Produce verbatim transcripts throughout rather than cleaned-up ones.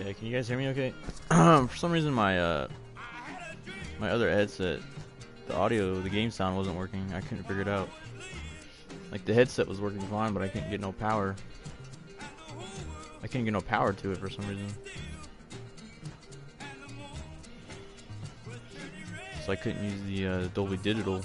Yeah, can you guys hear me okay? For some reason my uh my other headset, the audio, the game sound wasn't working. I couldn't figure it out. Like the headset was working fine, but I couldn't get no power. I couldn't get no power to it for some reason. So I couldn't use the uh, Dolby Digital.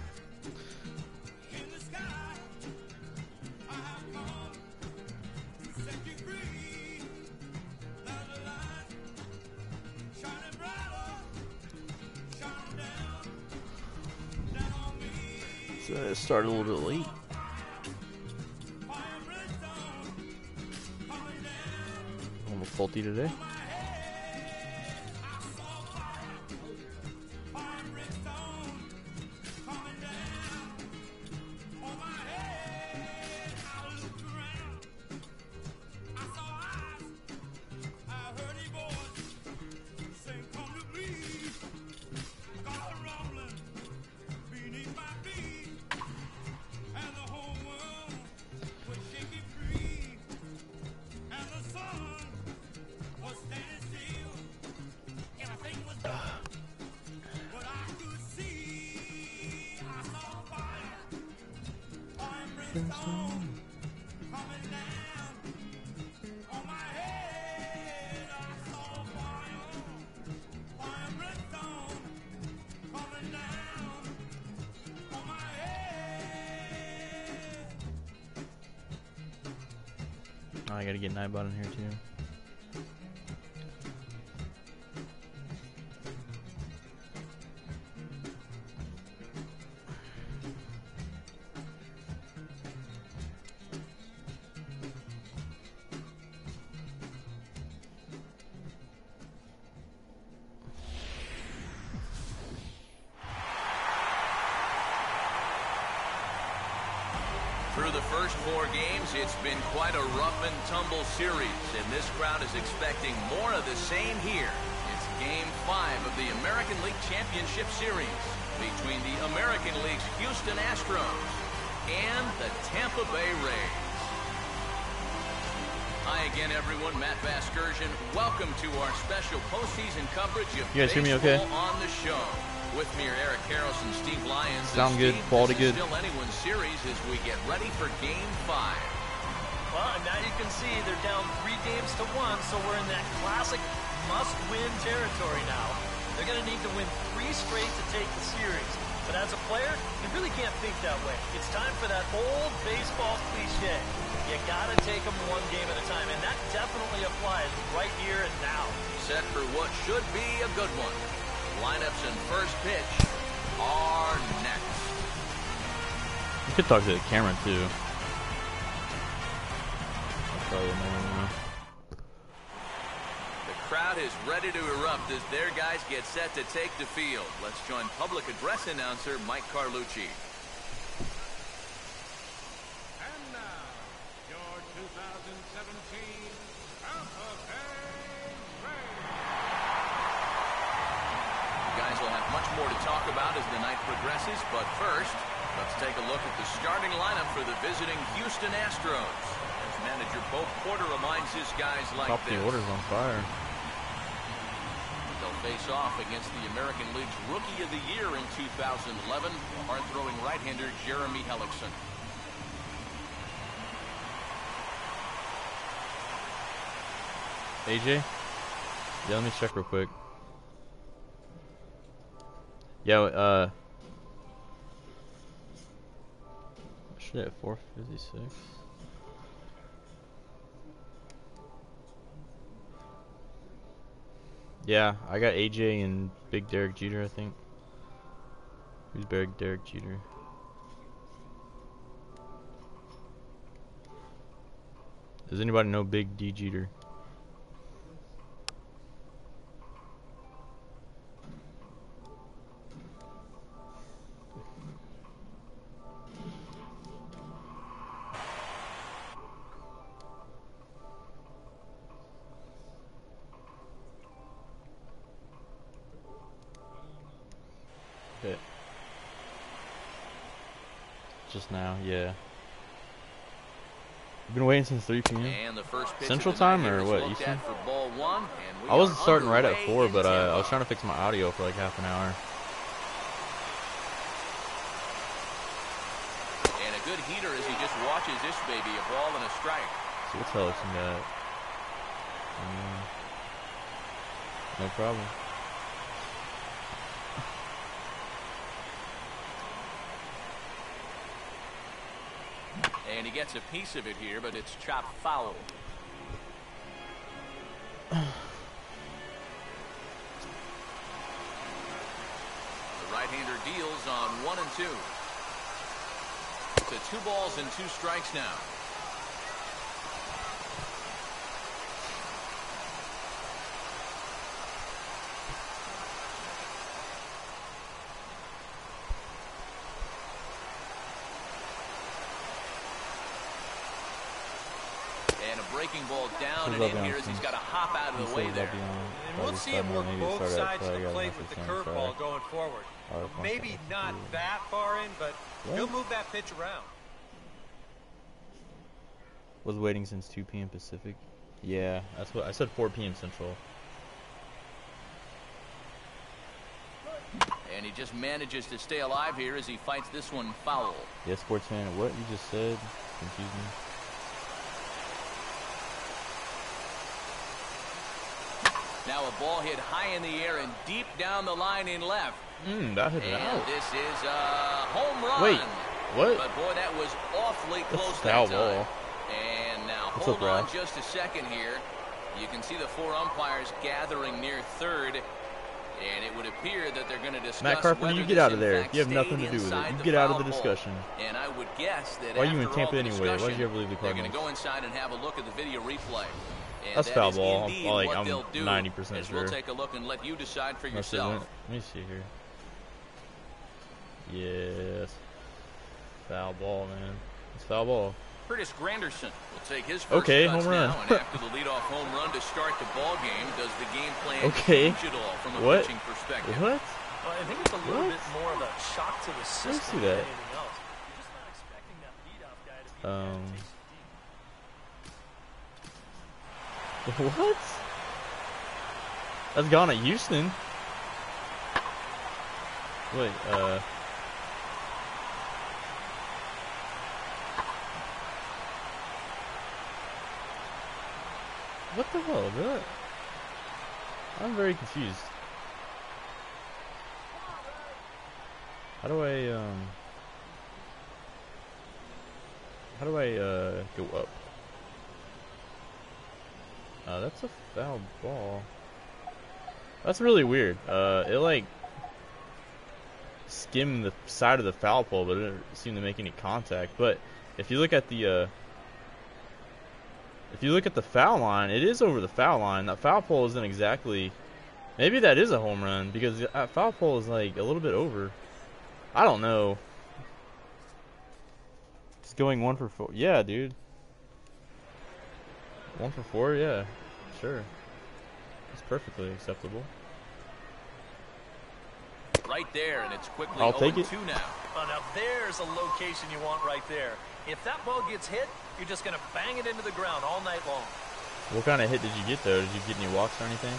So it started a little bit late. Almost faulty today. Oh, I gotta get Nightbot in here too. Through the first four games, it's been quite a rough and tumble series, and this crowd is expecting more of the same here. It's Game five of the American League Championship Series between the American League's Houston Astros and the Tampa Bay Rays. Hi again, everyone. Matt Vasgersian. Welcome to our special postseason coverage of You guys hear me okay? baseball on the show. With me are Eric Karros and Steve Lyons. Sound good, Steve, quality this is good. Still anyone's series as we get ready for Game Five. Well, and now you can see they're down three games to one, so we're in that classic must-win territory now. They're going to need to win three straight to take the series. But as a player, you really can't think that way. It's time for that old baseball cliche. You got to take them one game at a time, and that definitely applies right here and now. Set for what should be a good one. Lineups and first pitch are next. You could talk to the camera too. That's probably annoying now. The crowd is ready to erupt as their guys get set to take the field. Let's join public address announcer Mike Carlucci. And now, your two thousand seventeen Tampa Bay Rays. Guys will have much more to talk about as the night progresses, but first, let's take a look at the starting lineup for the visiting Houston Astros. As manager Bo Porter reminds his guys like Top this. the order's on fire. They'll face off against the American League's Rookie of the Year in two thousand eleven, hard-throwing right-hander Jeremy Hellickson. A J? Yeah, let me check real quick. Yeah, uh... shit, four fifty-six. Yeah, I got A J and Big Derek Jeter, I think. Who's Big Derek Jeter? Does anybody know Big D Jeter? Okay. Just now, yeah. You've been waiting since three P M And the first pitch Central of the night Time here or is what, looked Eastern? at for ball one, and we I was are starting right at underway four, in but uh, I tempo. was trying to fix my audio for like half an hour. And a good heater as he just watches this baby, a ball and a strike. See what's Hellickson got? Um, no problem. And he gets a piece of it here, but it's chopped foul. The right-hander deals on one and two. To two balls and two strikes now. And a breaking ball down and in here as he's got to hop out of the way there. And we'll see him work both sides of the plate with the curveball going forward. Maybe not that far in, but he'll move that pitch around. Was waiting since two P M Pacific. Yeah, that's what I said. four P M Central. And he just manages to stay alive here as he fights this one foul. Yeah, sports fan. What you just said confused me. Now a ball hit high in the air and deep down the line in left. Hmm, that hit it And out. this is a home run. Wait, what? But boy, that was awfully close That's that foul time. ball. And now What's hold up, on Ralph? just a second here. You can see the four umpires gathering near third. And it would appear that they're going to discuss Matt Carpenter, whether you get this out of in there. fact You have stayed nothing to do with it. inside You the get out of foul the pole. discussion. And I would guess that Why are you after in Tampa all the anyway? Why'd you discussion, ever leave the they're going to Cardinals? go inside and have a look at the video replay. And That's that foul is ball. indeed Like, what I'm they'll do, ninety percent as we'll sure. take a look and let you decide for Must have yourself. went- Let me see here. Yes. Foul ball, man. It's foul ball. Curtis Granderson will take his first Okay, cuts home run. now, and after the leadoff home run to start the ball game, does the game plan Okay. change at all from a What? pitching perspective? What? Well, I think it's a little What? bit more of a shock to the system see than that. anything else. You're just not expecting that leadoff guy to be the guy Um, that takes it deep. What? That's gone at Houston. Wait, uh. What the hell, bro? I'm very confused. How do I, um. How do I, uh, go up? Uh, that's a foul ball. That's really weird. Uh, it like skimmed the side of the foul pole, but it didn't seem to make any contact. But if you look at the, uh, if you look at the foul line, it is over the foul line. That foul pole isn't exactly. Maybe that is a home run because that foul pole is like a little bit over. I don't know. It's going one for four. Yeah, dude. One for four, yeah, sure. It's perfectly acceptable. Right there, and it's quickly I'll oh take and it. two now. Oh, now there's a location you want right there. If that ball gets hit, you're just going to bang it into the ground all night long. What kind of hit did you get though? Did you get any walks or anything?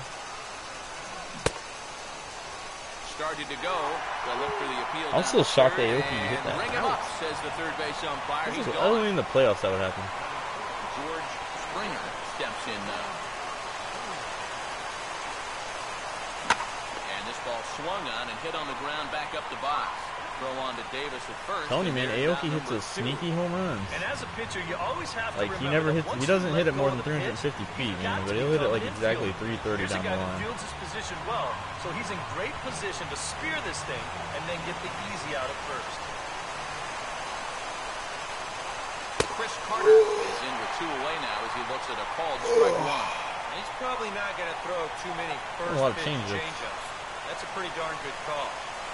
Started to go. They'll look for the appeal. I'm down still the shocked third, that Aoki hit and that. Ring him up, says the third base umpire. This He's is, I gone. don't think in the playoffs that would happen. George Springer steps in now. And this ball swung on and hit on the ground back up the box. Throw on to Davis at first. Telling you, and man, there's Aoki out hits number a two. sneaky home runs. And as a pitcher, you always have to Like he remember never that hits. once He doesn't you hit let it more go than of the three hundred fifty pitch, feet, you've man. got But to he'll hit it become like an exactly infielder. three thirty Here's a down the guy that line. fields his position well, so he's in great position to spear this thing and then get the easy out at first. Chris Carter is in with two away now as he looks at a called strike one. He's probably not going to throw too many first A lot of pitch change-ups. change-ups. That's a pretty darn good call.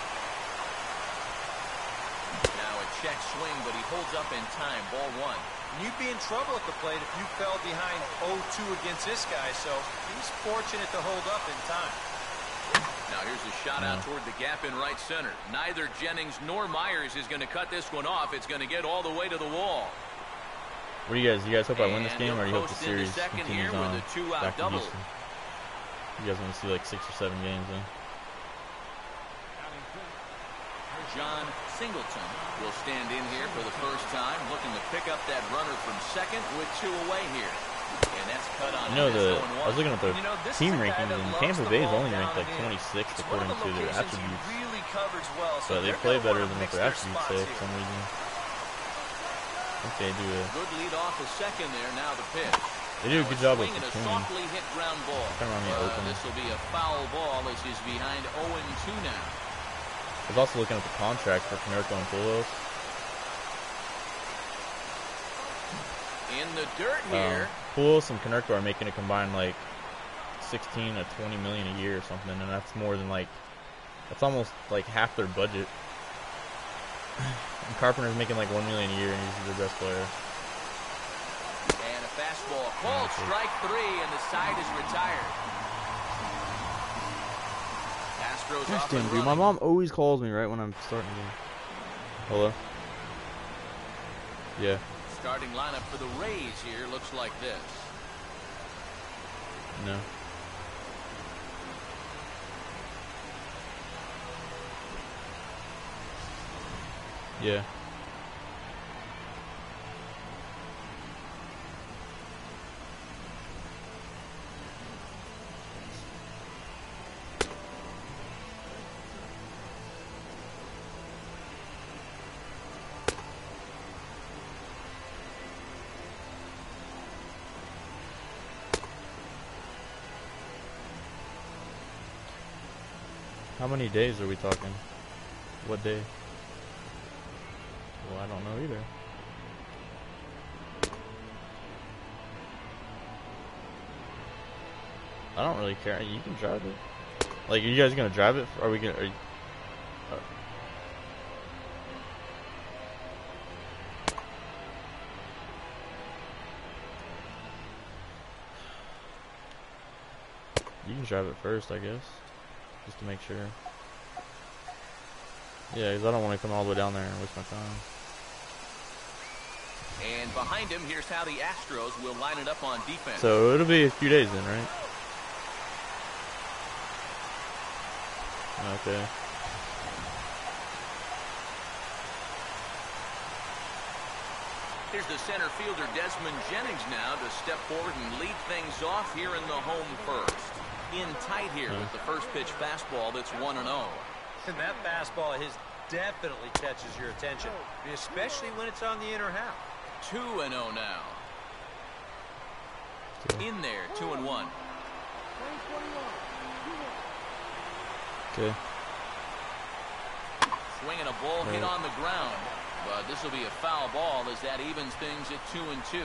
Now a check swing, but he holds up in time. Ball one. You'd be in trouble at the plate if you fell behind oh two against this guy, so he's fortunate to hold up in time. Now here's a shot out toward the gap in right center. Neither Jennings nor Myers is going to cut this one off. It's going to get all the way to the wall. What do you guys? You guys hope I win this And game, or do you hope the he'll post into series second continues here with on a two-out back to double. Houston? You guys want to see like six or seven games, then? John Singleton will stand in here for the first time, looking to pick up that runner from second with two away here. And that's cut on. You know, the oh I was looking at the You know, this team is a guy rankings, that and loves Tampa the Bay is ball only down ranked like and in. twenty-sixth It's one according of the to their locations he attributes. really covers well, so But they they're play gonna better wanna than what mix their their attributes spots say here. for some reason. I think they do a Good lead off a second there. Now the pitch. they do a good job with Swing the and a swing. softly hit ground ball. Kinda remind me of Uh, Oakland. this will be a foul ball as he's behind oh and two now. I was also looking at the contract for Konerko and Pujols. In the dirt Um, here. Pujols and Konerko are making a combined like sixteen to twenty million a year or something, and that's more than like that's almost like half their budget. And Carpenter's making like one million a year, and he's the best player. And a fastball called strike three, and the side is retired. Astros Gosh off damn, and dude, my running. mom always calls me right when I'm starting the game. Hello? Yeah. Starting lineup for the Rays here looks like this. No. Yeah. How many days are we talking? What day? Well, I don't know either. I don't really care. You can drive it. Like, are you guys gonna drive it? Are we gonna? Are you, uh, you can drive it first, I guess, just to make sure. Yeah, because I don't want to come all the way down there and waste my time. And behind him, here's how the Astros will line it up on defense. So it'll be a few days then, right? Okay. Here's the center fielder, Desmond Jennings, now to step forward and lead things off here in the home first. In tight here with the first pitch fastball that's one and oh. And that fastball his definitely catches your attention, especially when it's on the inner half. two and oh now. In there, two and one. Okay. Swinging a ball hit on the ground. But this will be a foul ball as that evens things at two and two.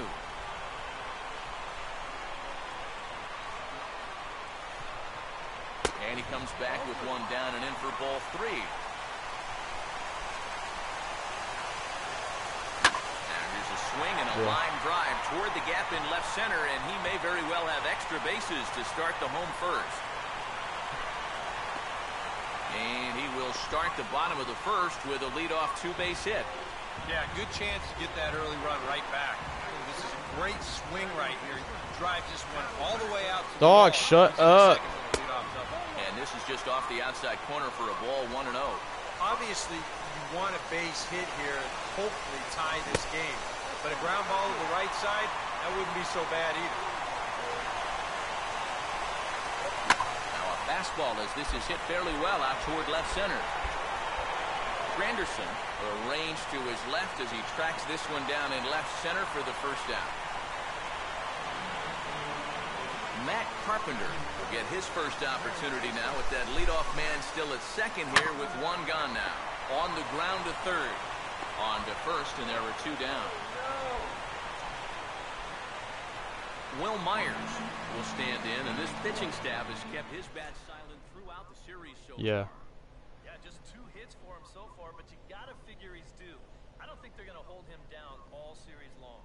And he comes back with one down and in for ball three. Now here's a swing and a Yeah. line drive toward the gap in left center, and he may very well have extra bases to start the home first. And he will start the bottom of the first with a leadoff two-base hit. Yeah, good chance to get that early run right back. This is a great swing right here. Drives this one all the way out to the Dog, wall. shut This is the up. second with a leadoff double. And this is just off the outside corner for a ball, one and oh. Obviously, you want a base hit here, hopefully tie this game. But a ground ball to the right side, that wouldn't be so bad either. Now a fastball as this is hit fairly well out toward left center. Granderson arranged to his left as he tracks this one down in left center for the first down. Matt Carpenter will get his first opportunity now with that leadoff man still at second here with one gone now. On the ground to third. On to first, and there are two down. Will Myers will stand in, and this pitching staff has kept his bat silent throughout the series so Yeah. far. Yeah, just two hits for him so far, but you gotta figure he's due. I don't think they're gonna hold him down all series long.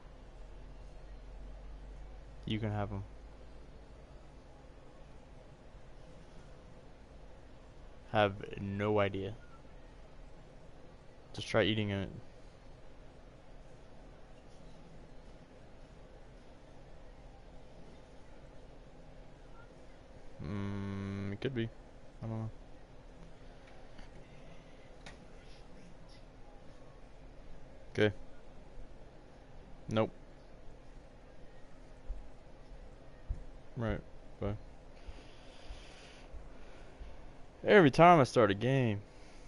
You can have them. Have no idea. Just try eating it. Mm, it could be. I don't know. Okay. Nope. Right. Bye. Every time I start a game.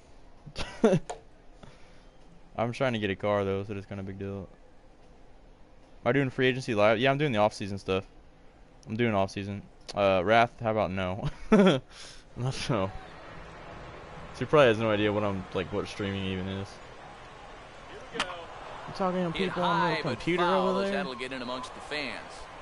I'm trying to get a car though, so it's kind of a big deal. Am I doing free agency live? Yeah, I'm doing the off-season stuff. I'm doing off-season. Uh, Wrath, how about no? Not so. So he probably has no idea what I'm like, what streaming even is. I'm talking to people on the computer over there. That'll get in amongst the fans.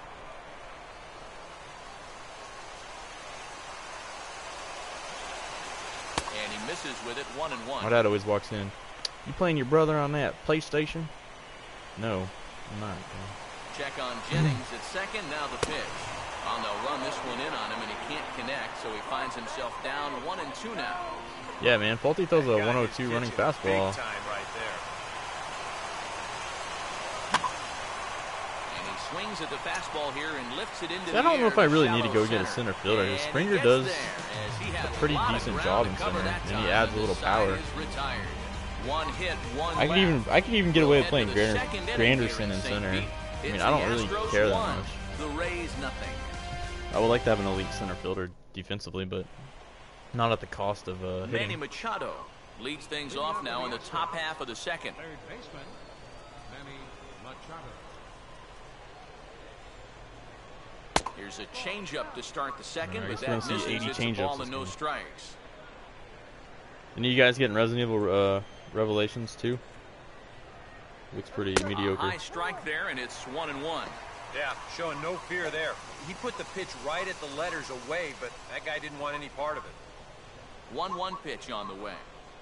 And he misses with it, one and one. My dad always walks in. You playing your brother on that PlayStation? No, I'm not. Check on Jennings at second. Now the pitch. Oh, and they'll run this one in on him, and he can't connect, so he finds himself down one and two now. Yeah, man. Faulty throws a one oh two running fastball. Big time right there. And he swings at the fastball here and lifts it into See, the I don't know air if I to really need to shallow go get a center. center fielder. And Springer he does gets there as he has a pretty lot of decent ground job to in cover center, that and he time. adds a little This side power. is retired. One hit, one I could left. even I could even get away with We'll playing head to the Grander, second inning Granderson here in in Saint center. Pete. I mean, It's I don't the really Astros care that one, much. The Rays nothing. I would like to have an elite center fielder defensively, but not at the cost of uh, Manny hitting. Machado leads things off now in the top half of the second. Third baseman, Manny Machado. Here's a changeup to start the second, I but guess we're that gonna see misses. eighty It's a changeups ball this and no game. strikes. And you guys getting Resident Evil uh, Revelations too? Looks pretty mediocre. High strike there, and it's one and one. Yeah, showing no fear there. He put the pitch right at the letters away, but that guy didn't want any part of it. one one pitch on the way.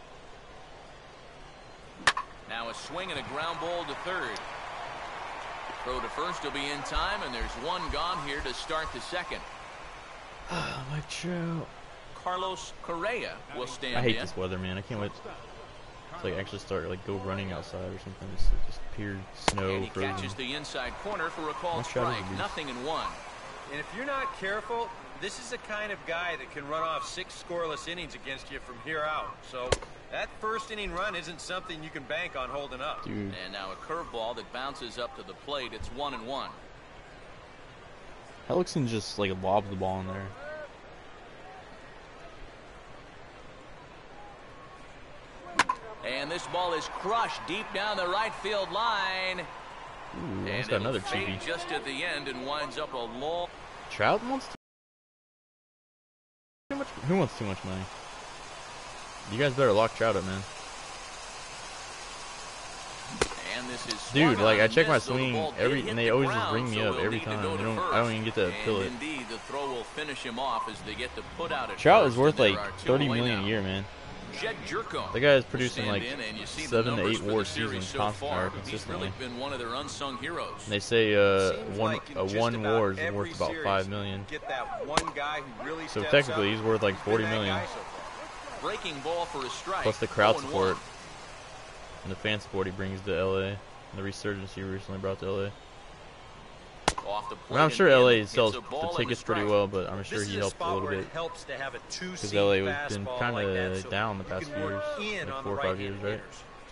Now a swing and a ground ball to third. Throw to first will be in time, and there's one gone here to start the second. My Joe. Carlos Correa will stand I hate in. this weather, man. I can't wait to like actually start like go running outside or something. It's just pure snow, And he frozen. catches the inside corner for a called Nice shot of strike. the beast. Nothing in one. And if you're not careful, this is the kind of guy that can run off six scoreless innings against you from here out. So that first inning run isn't something you can bank on holding up. Dude, And now a curveball that bounces up to the plate. It's one and one. Hellickson just like lobs the ball in there. And this ball is crushed deep down the right field line. Ooh, And almost got it'll another fade cheapie. just at the end and winds up a long. Trout wants too much. Who wants too much money? You guys better lock Trout up, man. And this is Dude, swung like on I and check my missed, so the swing ball did every, hit and they the always just ground, ring me so up they'll every need to time. go They to don't. first. I don't even get to And kill it. indeed, the throw will finish him off as they get the put out at Trout first, is worth and there like are two thirty away million now. a year, man. Jed Jerko The guy is will producing stand like in, and you see the seven to numbers eight for war the series seasons so constant, far. or He's consistently. really been one of their unsung heroes. And they say uh, Seems one like in a just one about war is every worth about series, five million. Get that one guy who really So steps technically, up. he's worth like He's been forty that million. guy so far. Breaking ball for a strike. Plus the crowd oh and support one. and the fan support he brings to L A. And the resurgence he recently brought to L A. Off the I mean, plate I'm sure and L A in. sells It's a the ball and a tickets pretty strike. well, but I'm sure This he is a helped a spot little where bit. it helps to have a two-seam Because L A has been fastball kind like that, of so down the you past can few work years, in like on four or the five years, right-handed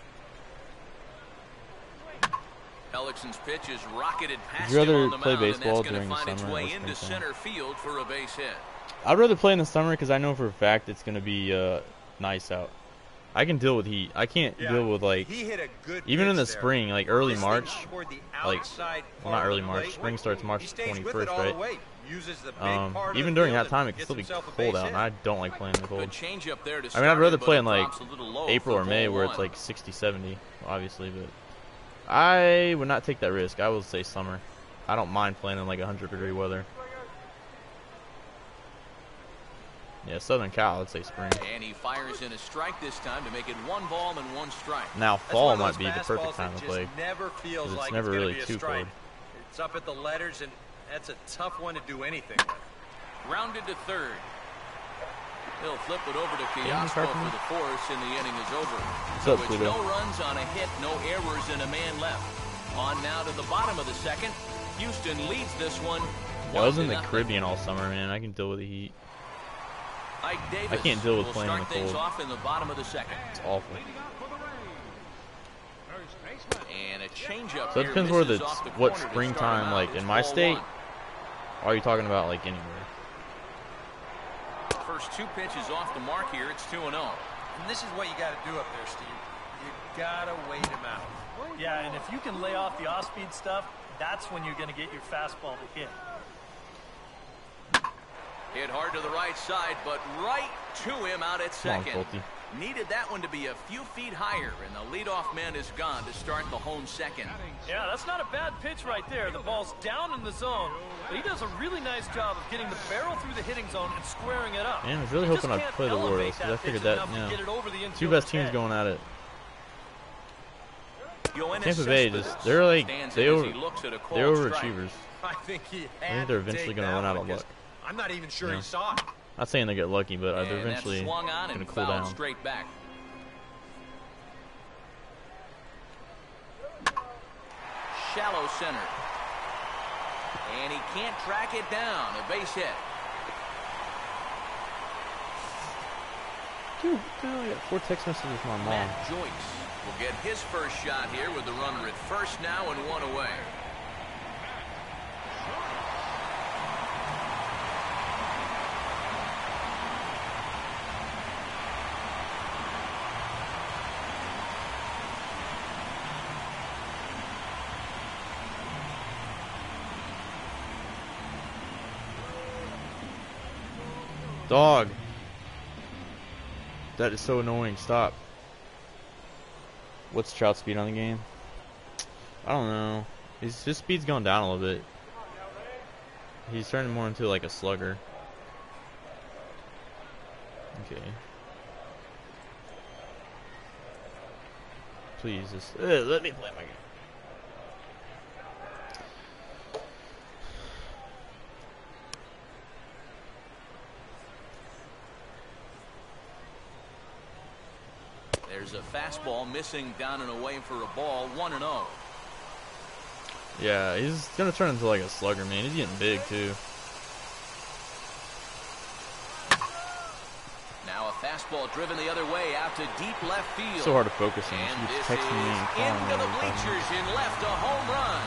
right? hitters. Ellickson's pitch is rocketed past you rather him on the play mound, and baseball that's during going the to find its summer or way into springtime? center field for a base hit. I'd rather play in the summer because I know for a fact it's going to be uh, nice out. I can deal with heat. I can't Yeah, deal with like he hit a good even in the pitch there. spring, like early This thing March. toward the like- outside well, not part of early the March. plate. Spring starts March He stays with it twenty-first, all the right? way. Uses the big Um, part of even the during field that time, and it can gets still be himself a cold base out, hit. and I don't like playing in the Good cold. change up there to I mean, start I'd rather it, but play it in like drops a little low April for or May ball where it's one. like sixty, seventy, obviously, but I would not take that risk. I would say summer. I don't mind playing in like one hundred degree weather. Yeah, Southern Cal, I'd say spring. And he fires in a strike this time to make it one ball and one strike. Now That's fall one of might those be the perfect fastballs time that to play. just never feels 'cause it's like never it's really gonna be too a strike. cold. It's up at the letters, and that's a tough one to do anything with. Rounded to third. He'll flip it over to Hey, Fiasco Carpenter. for the fourth, and the inning is over. What's So up, it's Pluto? no runs on a hit, no errors, and a man left. On now to the bottom of the second. Houston leads this one I was in the Caribbean all summer, man. I can deal with the heat. Ike Davis I can't deal with will playing in the start things cold. off in the bottom of the second. It's awful. And a changeup So it here depends where misses the off the what corner to start springtime him out. like It's in my ball state. one. Or are you talking about like anywhere? First two pitches off the mark here. It's two and oh. And this is what you got to do up there, Steve. You got to wait him out. Yeah, and if you can lay off the off-speed stuff, that's when you're going to get your fastball to hit. Hit hard to the right side, but right to him out at Come on, second. Schulte. Needed that one to be a few feet higher, and the leadoff man is gone to start the home second. Yeah, that's not a bad pitch right there. The ball's down in the zone, but he does a really nice job of getting the barrel through the hitting zone and squaring it up. Man, I was really He hoping just I'd can't play the elevate Orioles because I that figured pitch that, enough you to know, get it over the two best infielder's teams head. going at it. Yoenis Tampa Bay Cespedes just they're like stands they in as over he looks at a they're called strike. overachievers. I think he I had think they're to eventually take going to that run out one of because luck. I'm not even sure Yeah. he saw it. Not saying they get lucky, but uh, they're And eventually that's swung on going and to cool fouled down. straight back. Shallow center. And he can't track it down. A base hit. Dude, what the hell? I got four text messages from my mom. Matt Joyce will get his first shot here with the runner at first now and one away. Dog. That is so annoying. Stop. What's Trout's speed on the game? I don't know. His, his speed's gone down a little bit. He's turning more into like a slugger. Okay. Please just uh, let me play my game. There's a fastball missing down and away for a ball, one and oh. Yeah, he's gonna turn into like a slugger, man. He's getting big too. Now a fastball driven the other way out to deep left field. So hard to focus on. And She this keeps texting me and is calling me into the every five bleachers minutes. in left, a home run.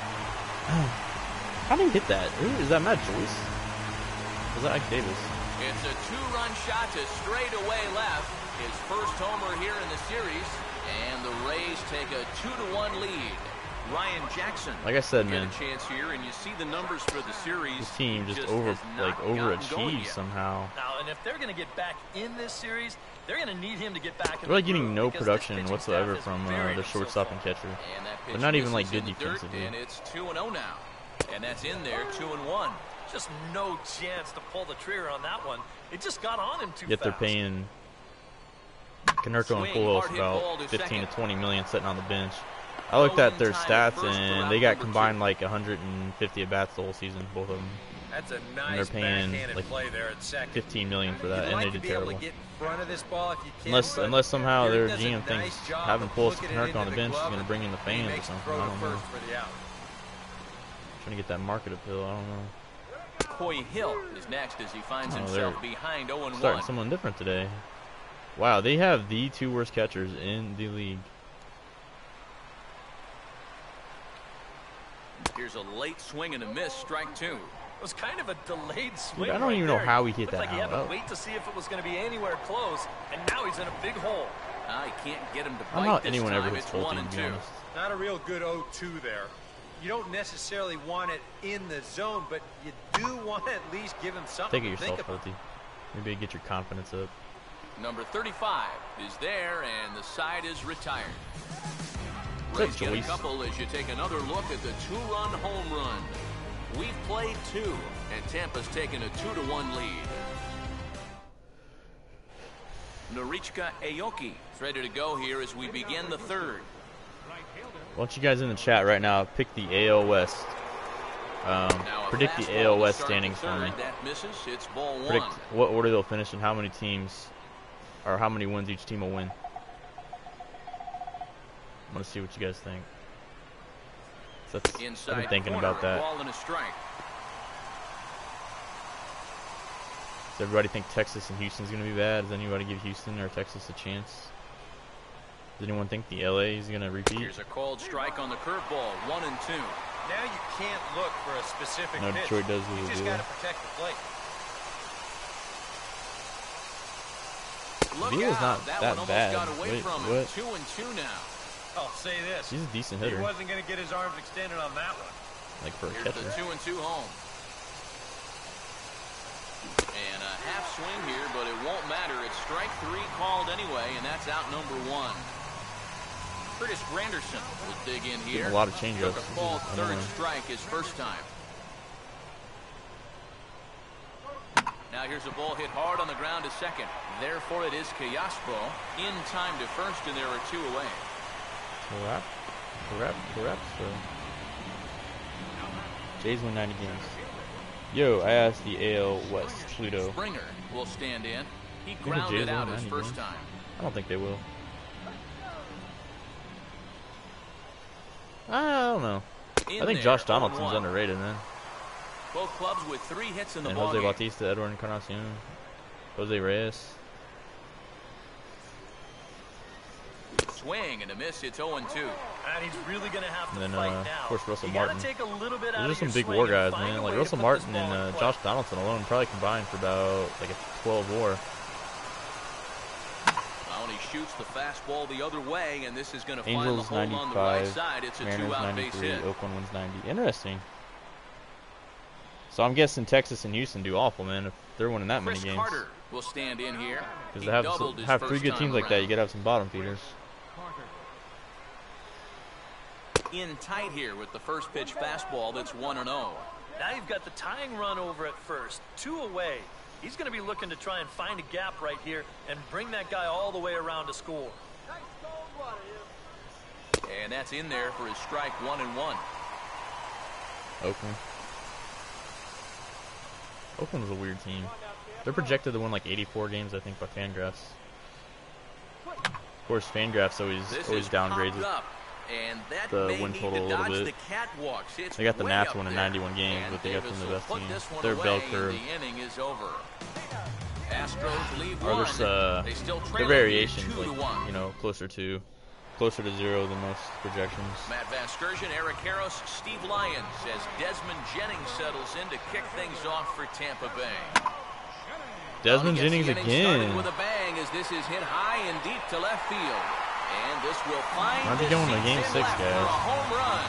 How did he hit that? Who is that? Matt Joyce? Was that Ike Davis? It's a two-run shot to straightaway left. His first homer here in the series, and the Rays take a two to one lead. Ryan Jackson, Like I said, get man, a chance here, and you see the numbers for the series. this team It just over has like not gotten going overachieved yet. somehow. Now, and if they're going to get back in this series, they're going to need him to get back in They're like the getting groove no because this production pitching whatsoever staff is from uh, very their good so shortstop far. and catcher. And that They're pitch not even misses like in good the dirt, defensively. and it's two and oh now. And that's in there, two and one. Just no chance to pull the trigger on that one. It just got on him too Yet they're fast. paying Konerko and Swing, Pujols hard hit ball about to fifteen to second. twenty million sitting on the bench. I looked at their Throwing time at stats first for and round they got number combined two. like one hundred fifty at bats the whole season, both of them. That's a they're nice paying, backhanded like, play there at second. fifteen million for that, You'd and like they to did be able terrible. to get in front of this ball if you can, Unless but unless somehow Gary their does a G M nice thinks job having of Pujols looking and it Konerko into on the the bench is glove going to and bring in the he fans or makes the something. throw I to don't know. first for the out. Trying to get that market appeal. I don't know. Coy Hill is next as he finds Oh, himself they're behind oh and Starting one. someone different today. Wow, they have the two worst catchers in the league. Here's a late swing and a miss, strike two. It was kind of a delayed swing. I don't right even know there. how he hit Looked that like he had out. to wait to see if it was going to be anywhere close, and now he's in a big hole. Ah, he can't get him to I don't know bite how this anyone time. ever hits It's one Pulte, and to be two. honest. Not a real good oh two there. You don't necessarily want it in the zone, but you do want to at least give him something Take it to think yourself, about. Pulte. Maybe get your confidence up. Number thirty-five is there, and the side is retired. What's up, Rays get a Joyce? couple as you take another look at the two-run home run. We've played two, and Tampa's taken a two to one lead. Norichika Aoki is ready to go here as we begin the third. Why don't you guys in the chat right now pick the A L West? Um, Now a predict the fastball A L to West start the standings for me. third. That misses. It's ball one. Predict what order they'll finish and how many teams, or how many wins each team will win. I want to see what you guys think. So that's, I've Inside been thinking corner, about a that. ball and a strike. Does everybody think Texas and Houston's going to be bad? Does anybody give Houston or Texas a chance? Does anyone think the L A is going to repeat? Here's a called strike on the curveball, one and two. Now you can't look for a specific No, pitch. Detroit does You lose just it. got to protect the plate. Look Veal's out. not that, that one almost bad. got away Wait, from what? him. Two and two now. I'll say this. He's a decent He hitter. wasn't going to get his arms extended on that one. Like for a Here's catcher. the two and two home. And a half swing here, but it won't matter. It's strike three called anyway, and that's out number one. Curtis Granderson will dig in here. Getting a lot of changeups. Took a ball third strike his first time. Now here's a ball hit hard on the ground to second. Therefore it is Callaspo in time to first, and there are two away. Correct. Correct. Correct. So Jays win ninety games. Yo, I asked the A L West Pluto. Springer will stand in. He Think the grounded Jays out win his ninety first games? time. I don't think they will. I don't know. In I think there, Josh oh and Donaldson's one. underrated, man. Both clubs with three hits in the And ball Jose game. Bautista, Edward Encarnacion, Jose Reyes. Swing and a miss. It's oh and two. And he's really going to have to And then, fight uh, now. of course, Russell you Martin. gotta take a little bit out Those are of some your big swing war and guys, find man. a Like way Russell to put this Martin ball and in uh, play. Josh Donaldson alone probably combined for about like a twelve war. Now he shoots the fastball the other way, and this is going to find the Angels hole on the right ninety-five, side. It's a Mariners two-out base ninety-three, hit. Oakland wins ninety. Interesting. So I'm guessing Texas and Houston do awful, man. If they're winning that many Chris games, Carter will stand in here. because He they have doubled so, his have first three good time teams like that, around. you gotta have some bottom feeders. In tight here with the first pitch fastball. That's one and oh. Now you've got the tying run over at first, two away. He's going to be looking to try and find a gap right here and bring that guy all the way around to score. And that's in there for his strike, one and one. Oakland. Oakland's a weird team. They're projected to win like eighty-four games, I think, by Fangraphs. Of course, Fangraphs always This always is downgrades popped it. up, and that the may win need total to a little dodge bit. the catwalks. It's They got the way Nats up winning there. ninety-one games, And but they got Davis from the will best put team. this one They're away, bell and curve. the inning is over. Astros lead Or one. there's uh, They still the trail variations, two to like, one. you know, closer to closer to zero than most projections. Matt Vasgersian, Eric Harris, Steve Lyons as Desmond Jennings settles in to kick things off for Tampa Bay. Desmond Well, he Jennings gets the inning started again. with a bang as this is hit high and deep to left field. And this will find Might be the going to seats game in six, left for guys. a home run.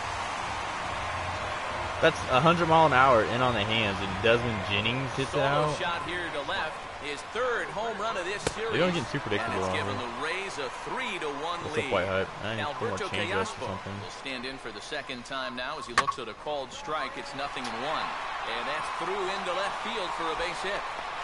That's a hundred mile an hour in on the hands, and Desmond Jennings hits it Solo out. shot here to left. His third home run of this series. They don't get too predictable And it's on given them. the Rays a three to one What's lead. up, White Hype? I need more Alberto changeups or Callaspo something. will stand in for the second time now as he looks at a called strike. It's nothing in one. And that's through into left field for a base hit.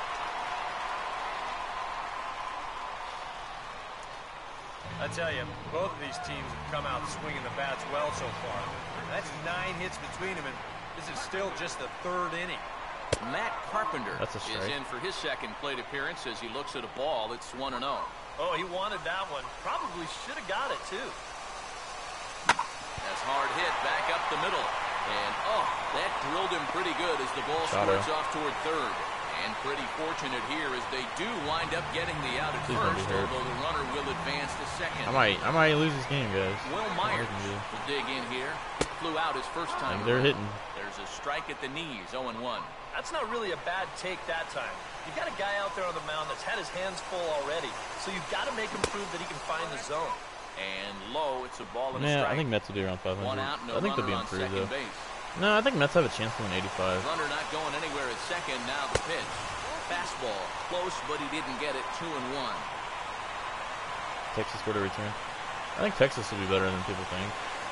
I tell you, both of these teams have come out swinging the bats well so far. That's nine hits between them, and this is still just the third inning. Matt Carpenter That's a is strike. in for his second plate appearance as he looks at a ball. It's one and oh. Oh, he wanted that one. Probably should have got it, too. That's hard hit back up the middle. And, oh, that drilled him pretty good as the ball Got squirts it. off toward third. And pretty fortunate here as they do wind up getting the out at Please don't be first, hurt. although the runner will advance to second. I might, I might lose this game, guys. Will I Myers can do. will dig in here. Flew out his first time. Like, they're around. hitting. There's a strike at the knees, oh and one. That's not really a bad take that time. You've got a guy out there on the mound that's had his hands full already, so you've got to make him prove that he can find the zone. And low, it's a ball and a Yeah, strike. I think Mets will be around five One hundred. out, no I think they'll runner be on improved second though. base. No, I think Mets have a chance to win eighty-five. Runner not going anywhere at second. Now the pitch. Fastball. Close, but he didn't get it. Two and one. Texas scored a return. I think Texas will be better than people think.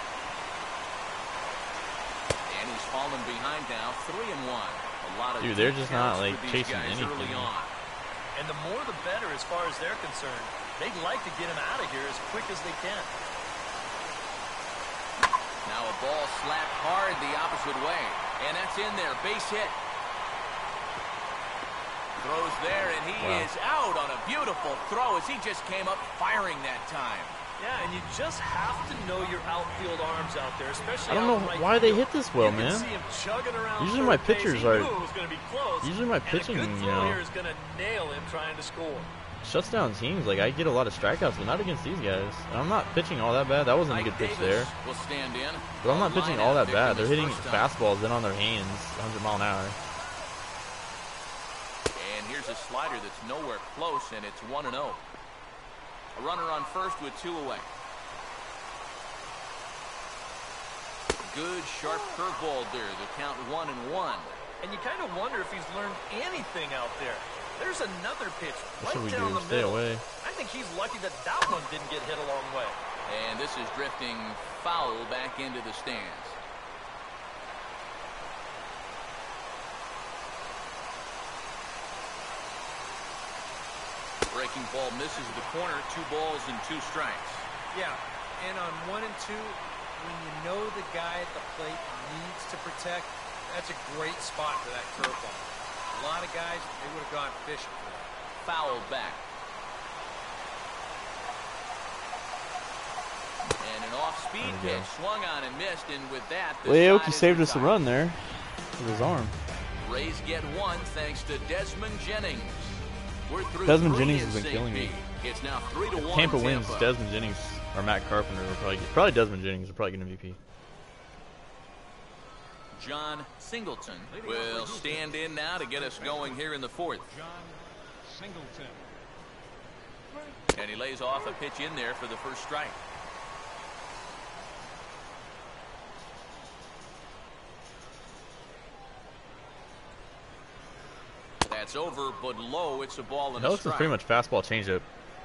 And he's fallen behind now. Three and one. A lot of Dude, they're deep just not, counts like, for these chasing guys early anything. on. And the more the better as far as they're concerned. They'd like to get him out of here as quick as they can. Now a ball slapped hard the opposite way. And that's in there. Base hit. Throws there, and he Wow. is out on a beautiful throw as he just came up firing that time. Yeah, and you just have to know your outfield arms out there, especially I don't out know right why they field. hit this well, You man. can see him chugging around Usually my third base. pitchers He are- knew it was going to be close, Usually my and a pitching, good you throw know, here is going to nail him trying to score. shuts down teams. Like, I get a lot of strikeouts, but not against these guys. And I'm not pitching all that bad. That wasn't a Mike good pitch Davis there. will stand in. But I'm not A pitching all lineout that bad. They're victim hitting his first time. fastballs in on their hands, one hundred mile an hour. And here's a slider that's nowhere close, and it's one and oh. A runner on first with two away. Good, sharp curveball there. The count one and one. And you kind of wonder if he's learned anything out there. There's another pitch What should right we down do? the Stay middle. away. I think he's lucky that that one didn't get hit a long way. And this is drifting foul back into the stands. Breaking ball misses the corner. Two balls and two strikes. Yeah, and on one and two, when you know the guy at the plate needs to protect, that's a great spot for that curveball. A lot of guys, they would have gone fishing for that. Fouled back. And an off-speed There we go. pitch swung on and missed, and with that, the Well, side Aoki is saved us a retired. run there with his arm. Rays get one thanks to Desmond Jennings. We're through Desmond three Jennings in has been Saint killing me. Pete. It's now three to one. Tampa Tampa wins. Desmond Jennings or Matt Carpenter will probably get, probably Desmond Jennings will probably get M V P. John Singleton will stand in now to get us going here in the fourth. John Singleton. And he lays off a pitch in there for the first strike. That's over, but low. It's a ball and That a looks strike. pretty much fastball changeup.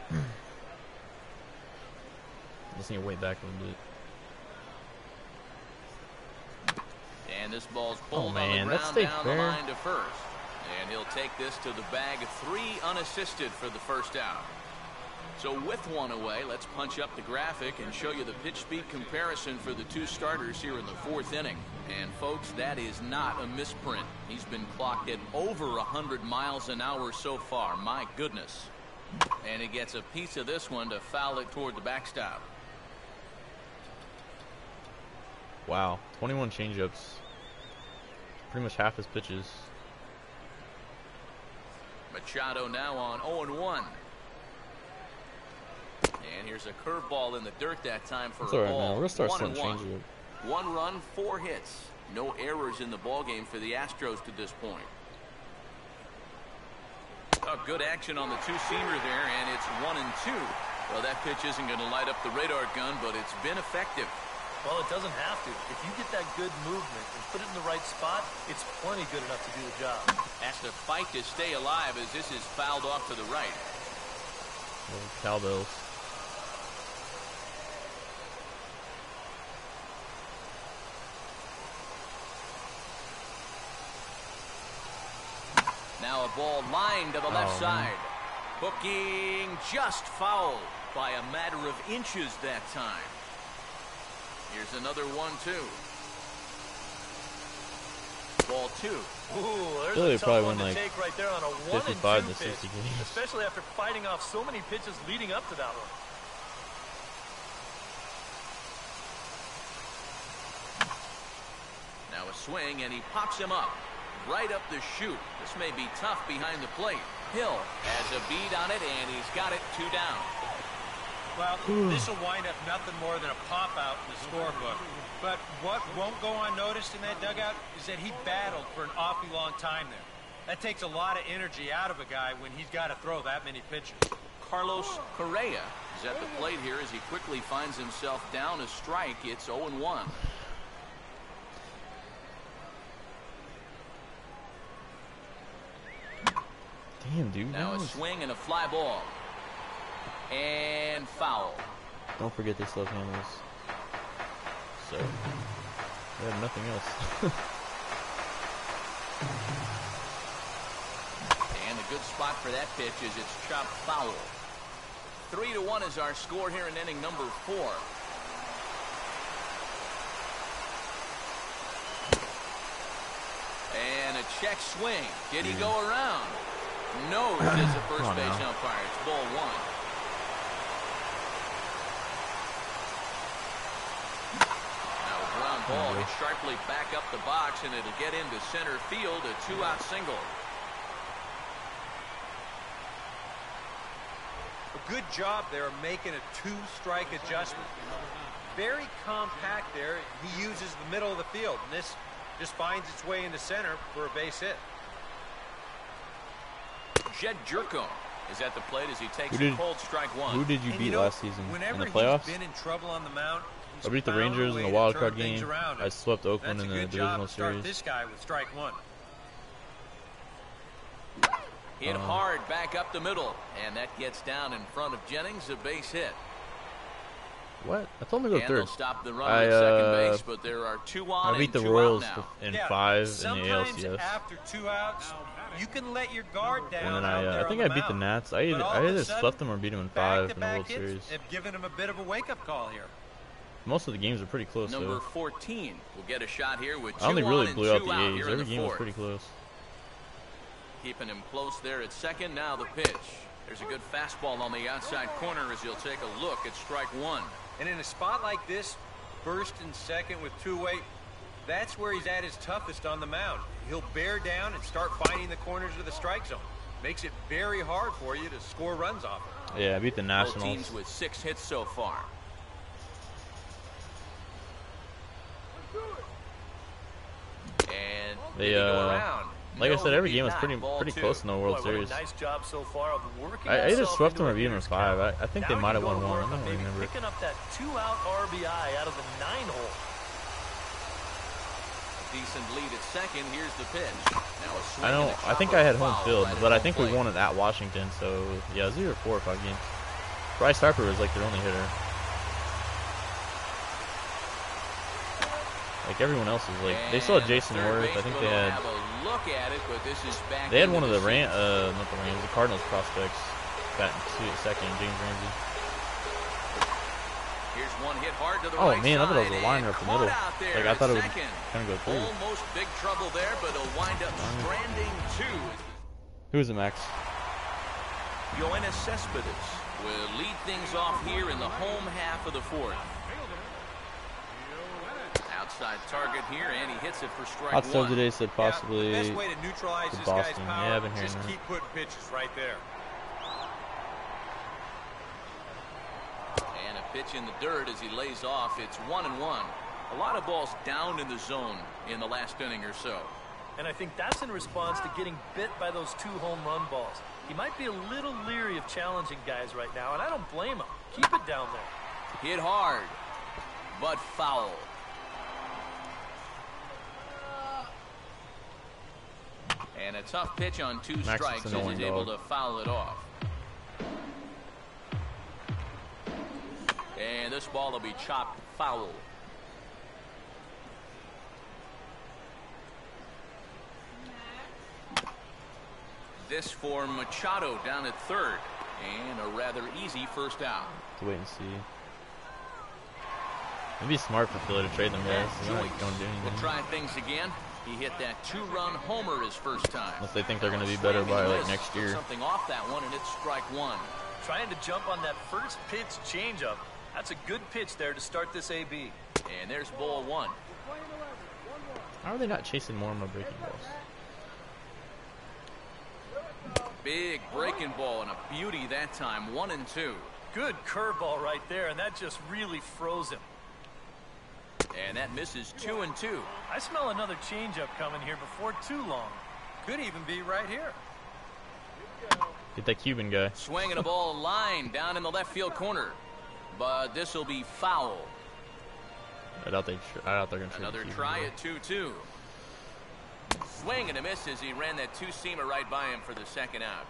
Just need to wait back a little bit. And this ball's Oh, pulled man, on the that ground stayed down fair. the line to first. And he'll take this to the bag. Three unassisted for the first out. So with one away, let's punch up the graphic and show you the pitch speed comparison for the two starters here in the fourth inning. And folks, that is not a misprint. He's been clocked at over one hundred miles an hour so far. My goodness. And he gets a piece of this one to foul it toward the backstop. Wow, twenty-one changeups. Pretty much half his pitches. Machado now on oh and one. And here's a curveball in the dirt that time for It's a all right, ball. man. We're gonna start One some and one. changeup. One run, four hits. No errors in the ballgame for the Astros to this point. Oh, good action on the two-seamer there, and it's one and two. Well, that pitch isn't going to light up the radar gun, but it's been effective. Well, it doesn't have to. If you get that good movement and put it in the right spot, it's plenty good enough to do the job. Has to fight to stay alive as this is fouled off to the right. Little cowbells. Now a ball lined to the left Oh, side. man. Hooking just fouled by a matter of inches that time. Here's another one, two. Ball two. Ooh, there's Really a tough probably one win, to like, take right there on a one and fifty-five two to pitch, sixty games. especially after fighting off so many pitches leading up to that one. Now a swing, and he pops him up. Right up the chute. This may be tough behind the plate. Hill has a bead on it, and he's got it two down. Well, this will wind up nothing more than a pop-out in the scorebook. But what won't go unnoticed in that dugout is that he battled for an awfully long time there. That takes a lot of energy out of a guy when he's got to throw that many pitches. Carlos Correa is at the plate here as he quickly finds himself down a strike. It's oh and one. Damn, dude. Now that a was- swing and a fly ball. And foul. Don't forget this left handles. So, we have nothing else. And a good spot for that pitch is it's chopped foul. Three to one is our score here in inning number four. And a check swing. Did he go around? No, says the first Come on base now. umpire. It's ball one. ball hits sharply back up the box, and it'll get into center field, a two-out single. A good job there of making a two-strike adjustment. Very compact there. He uses the middle of the field, and this just finds its way into center for a base hit. Jed Jerko is at the plate as he takes Who did- a cold strike one. Who did you And beat you know, last season in whenever the playoffs? he's been in trouble on the mound, he's I beat the found a Rangers in way the to wild turn card things game. around. I swept Oakland That's in a the good job divisional to start series. this guy with strike one. Hit Uh, hard back up the middle, and that gets down in front of Jennings, a base hit. What? I told him to go And they'll third. stop the run I, at second uh, base, but there are two on I beat and the two Royals out now. in Yeah, five in the sometimes A L C S. after two outs, you can let your guard down. And then out I, uh, there I think on I the beat the mound. Nats. I either, But all I of a either sudden, swept them or beat them in five in the back-to-back World hits Series. have given him a bit of a wake-up call here. Most of the games are pretty close, Number though. fourteen will get a shot here with two I only on really and blew out two the out A's. here in Every the game was fourth. pretty close. Keeping him close there at second. Now the pitch. There's a good fastball on the outside corner as he'll take a look at strike one. And in a spot like this, first and second with two away, that's where he's at his toughest on the mound. He'll bear down and start finding the corners of the strike zone. Makes it very hard for you to score runs off it. Yeah, I beat the Both Nationals. teams with six hits so far. And They, they go uh, around. Like I No, said, every he game was did pretty not. Ball pretty two. close in the World Boy, what Series. a nice job so far of working I, I either himself swept into them a or beat them in hitter's five. count. I, I think Now they you might have go won to one. work I on don't maybe remember. picking up that two-out R B I out of the nine hole. Decent lead at second. Here's the pitch. Now a swing I don't. and a I think chopper I had home foul field, right at but I home think we plate. won it at Washington. So yeah, it was either four or five games. Bryce Harper was like their only hitter. Like everyone else was like they still had And Jason third Worth. I think baseman they will had have a look at it, but this is back they had into one of the the Ram seats. uh not the Rams the Cardinals prospects batting two- second, James Ramsey. Here's one hit hard to the Oh right man, I thought it was side, a liner and up the caught middle. out there Like I at thought it would second. kind of go through. Almost big trouble there, but he'll wind up stranding two. Who is it, Max? Yoenis Cespedes will lead things off here in the home half of the fourth. Outside target here, and he hits it for strike Hot Stove one. today said possibly Yeah, the best way to neutralize to this Boston. guy's power, Yeah, I've been hearing just that. keep putting pitches right there. And a pitch in the dirt as he lays off. It's one and one. A lot of balls down in the zone in the last inning or so. And I think that's in response to getting bit by those two home run balls. He might be a little leery of challenging guys right now, and I don't blame him. Keep it down there. Hit hard, but foul. And a tough pitch on two Max is strikes as annoying, he's able dog. to foul it off. And this ball will be chopped foul. This for Machado down at third. And a rather easy first out. To wait and see. It'd be smart for Philly to trade them guys. They're not Joyce going to do anything. will try things again. He hit that two-run homer his first time. Unless they think they're going to be better by like next year. Something off that one, and it's strike one. Trying to jump on that first pitch changeup. That's a good pitch there to start this A B. And there's ball one. How are they not chasing more of my breaking balls? Big breaking ball and a beauty that time. One and two. Good curveball right there, and that just really froze him. And that misses two and two. I smell another changeup coming here before too long. Could even be right here. Get that Cuban guy. Swinging a ball line down in the left field corner. But this will be foul. I doubt they. I doubt they're going to trade Another the Cuban try guy. at two two. Swing and a miss as he ran that two-seamer right by him for the second out.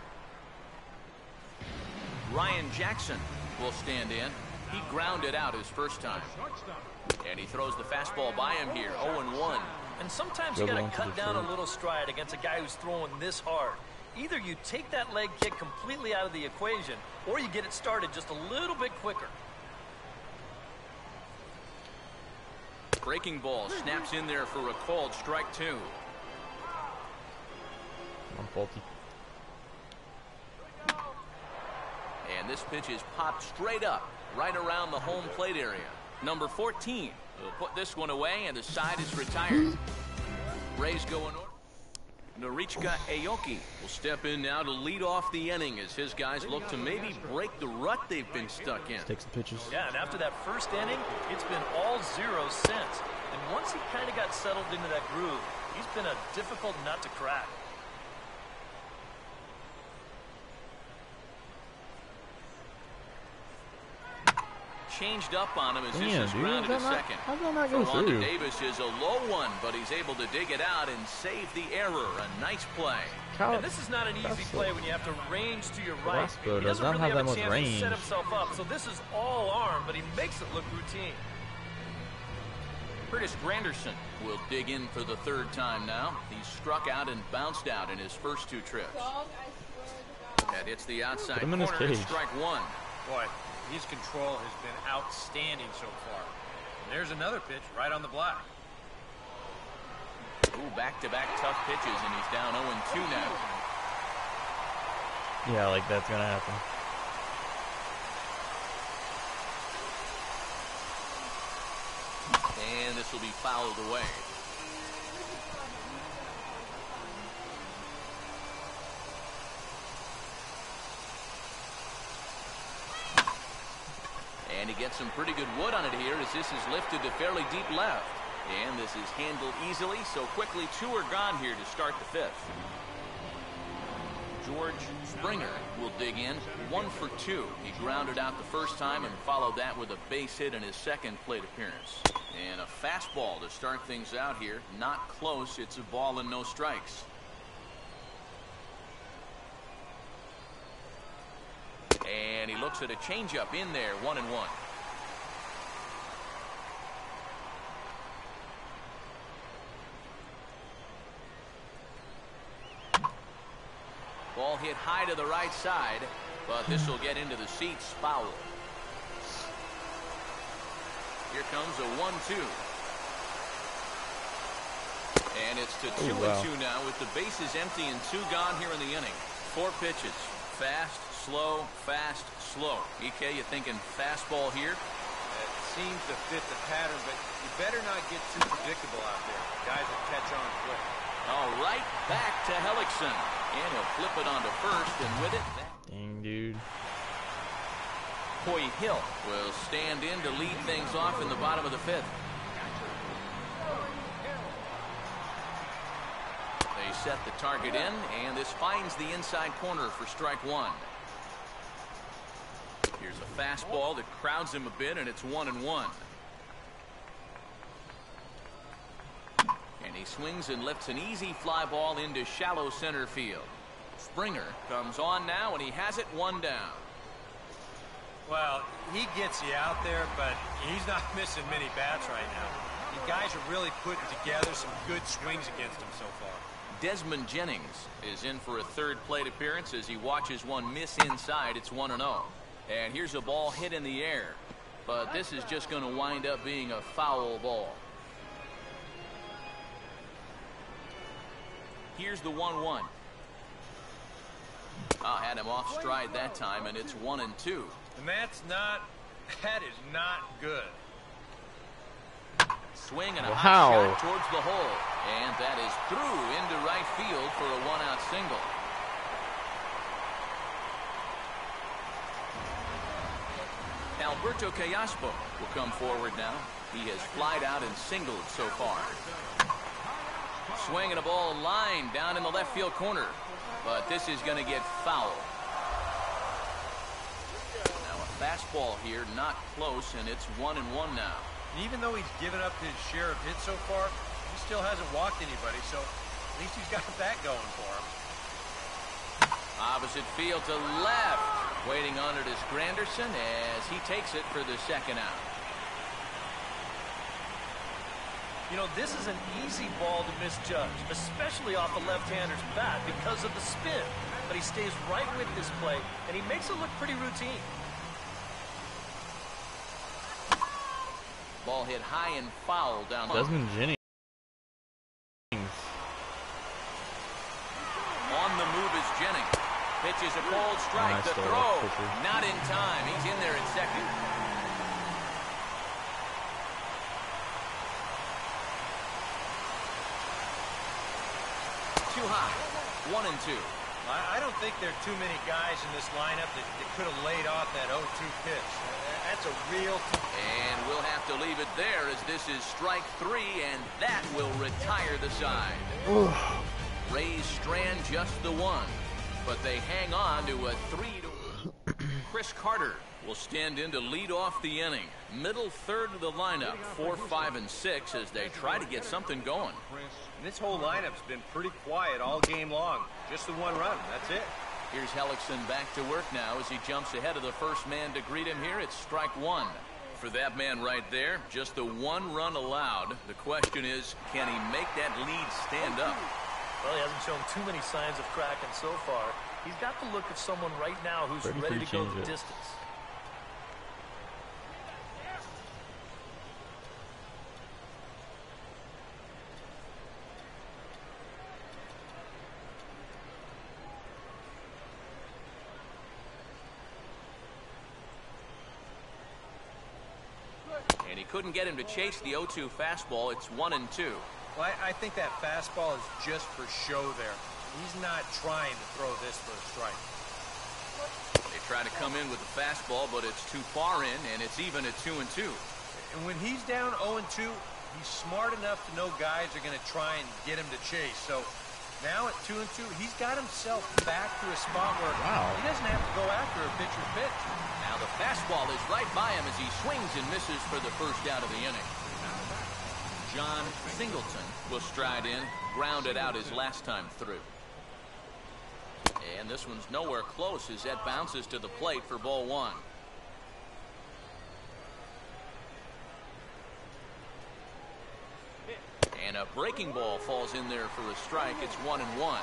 Ryan Jackson will stand in. He grounded out his first time. And he throws the fastball by him here, oh and one. And sometimes Go you got along to to cut the down third. a little stride against a guy who's throwing this hard. Either you take that leg kick completely out of the equation, or you get it started just a little bit quicker. Breaking ball snaps in there for a called strike two. I'm faulty. And this pitch is popped straight up, right around the home plate area. Number fourteen We'll put this one away, and the side is retired. Rays go in order. Norichika Aoki will step in now to lead off the inning as his guys look to maybe break the rut they've been stuck in. Let's take some pitches. Yeah, and after that first inning, it's been all zeros since. And once he kind of got settled into that groove, he's been a difficult nut to crack. Changed up on him as Damn, this is dude, grounded to not, second. how did that not go Rolando through? Davis is a low one, but he's able to dig it out and save the error. A nice play. Cal And this is not an easy Castro. play when you have to range to your right. Castro He does doesn't not really have that a much chance range. to set himself up, so this is all arm, but he makes it look routine. Curtis Granderson will dig in for the third time now. He struck out and bounced out in his first two trips. That hits the outside Put him in his corner. It's cage. strike one. Boy, his control has been outstanding so far. And there's another pitch right on the block. Ooh, back-to-back tough pitches, and he's down oh and two now. Yeah, like that's gonna happen. And this will be fouled away. And he gets some pretty good wood on it here as this is lifted to fairly deep left. And this is handled easily, so quickly two are gone here to start the fifth. George Springer will dig in, one for two. He grounded out the first time and followed that with a base hit in his second plate appearance. And a fastball to start things out here. Not close, it's a ball and no strikes. And he looks at a changeup in there, one and one. Ball hit high to the right side, but this will get into the seats, foul. Here comes a one two. And it's to two Ooh, wow. and two now with the bases empty and two gone here in the inning. Four pitches. Fast, slow, fast, slow. E K, you thinking fastball here? It seems to fit the pattern, but you better not get too predictable out there. Guys will catch on quick. All right, back to Hellickson. And he'll flip it onto first, and with it, Dang, dude. Coy Hill will stand in to lead things off in the bottom of the fifth. They set the target in, and this finds the inside corner for strike one. Here's a fastball that crowds him a bit, and it's one and one. And he swings and lifts an easy fly ball into shallow center field. Springer comes on now, and he has it one down. Well, he gets you out there, but he's not missing many bats right now. You guys are really putting together some good swings against him so far. Desmond Jennings is in for a third plate appearance as he watches one miss inside. It's one and oh. And here's a ball hit in the air. But this is just going to wind up being a foul ball. Here's the one one. I had him off stride that time, and it's one and two. And that's not, that is not good. Swing and a Wow. hot shot towards the hole. And that is through into right field for a one-out single. Alberto Callaspo will come forward now. He has flied out and singled so far. Swinging a ball line down in the left field corner. But this is going to get foul. Now a fastball here, not close, and it's one and one now. Even though he's given up his share of hits so far, he still hasn't walked anybody, so at least he's got that going for him. Opposite field to left. Waiting on it is Granderson as he takes it for the second out. You know, this is an easy ball to misjudge, especially off the left-hander's bat because of the spin. But he stays right with this play, and he makes it look pretty routine. Ball hit high and foul down low. Desmond Jennings. On the move is Jennings. Pitches a cold strike. Nice The throw, throw. pitcher. Not in time. He's in there at second. high. One and two. I, I don't think there are too many guys in this lineup that, that could have laid off that oh two pitch. That's a real... And we'll have to leave it there as this is strike three, and that will retire the side. Rays strand just the one, but they hang on to a three to... Chris Carter will stand in to lead off the inning. Middle third of the lineup, four, five, and six, as they try to get something going. And this whole lineup's been pretty quiet all game long. Just the one run, that's it. Here's Hellickson back to work now as he jumps ahead of the first man to greet him here. It's strike one. For that man right there, just the one run allowed. The question is, can he make that lead stand up? Well, he hasn't shown too many signs of cracking so far. He's got the look of someone right now who's ready to go the distance. And he couldn't get him to chase the oh two fastball. It's one and two. Well, I, I think that fastball is just for show there. He's not trying to throw this for a strike. They try to come in with the fastball, but it's too far in, and it's even at two and two. And when he's down oh and two, he's smart enough to know guys are going to try and get him to chase. So now at two and two, he's got himself back to a spot where wow. he doesn't have to go after a pitcher's pitch. Now the fastball is right by him as he swings and misses for the first out of the inning. John Singleton will stride in, grounded out his last time through. And this one's nowhere close as that bounces to the plate for ball one. And a breaking ball falls in there for a strike. It's one and one.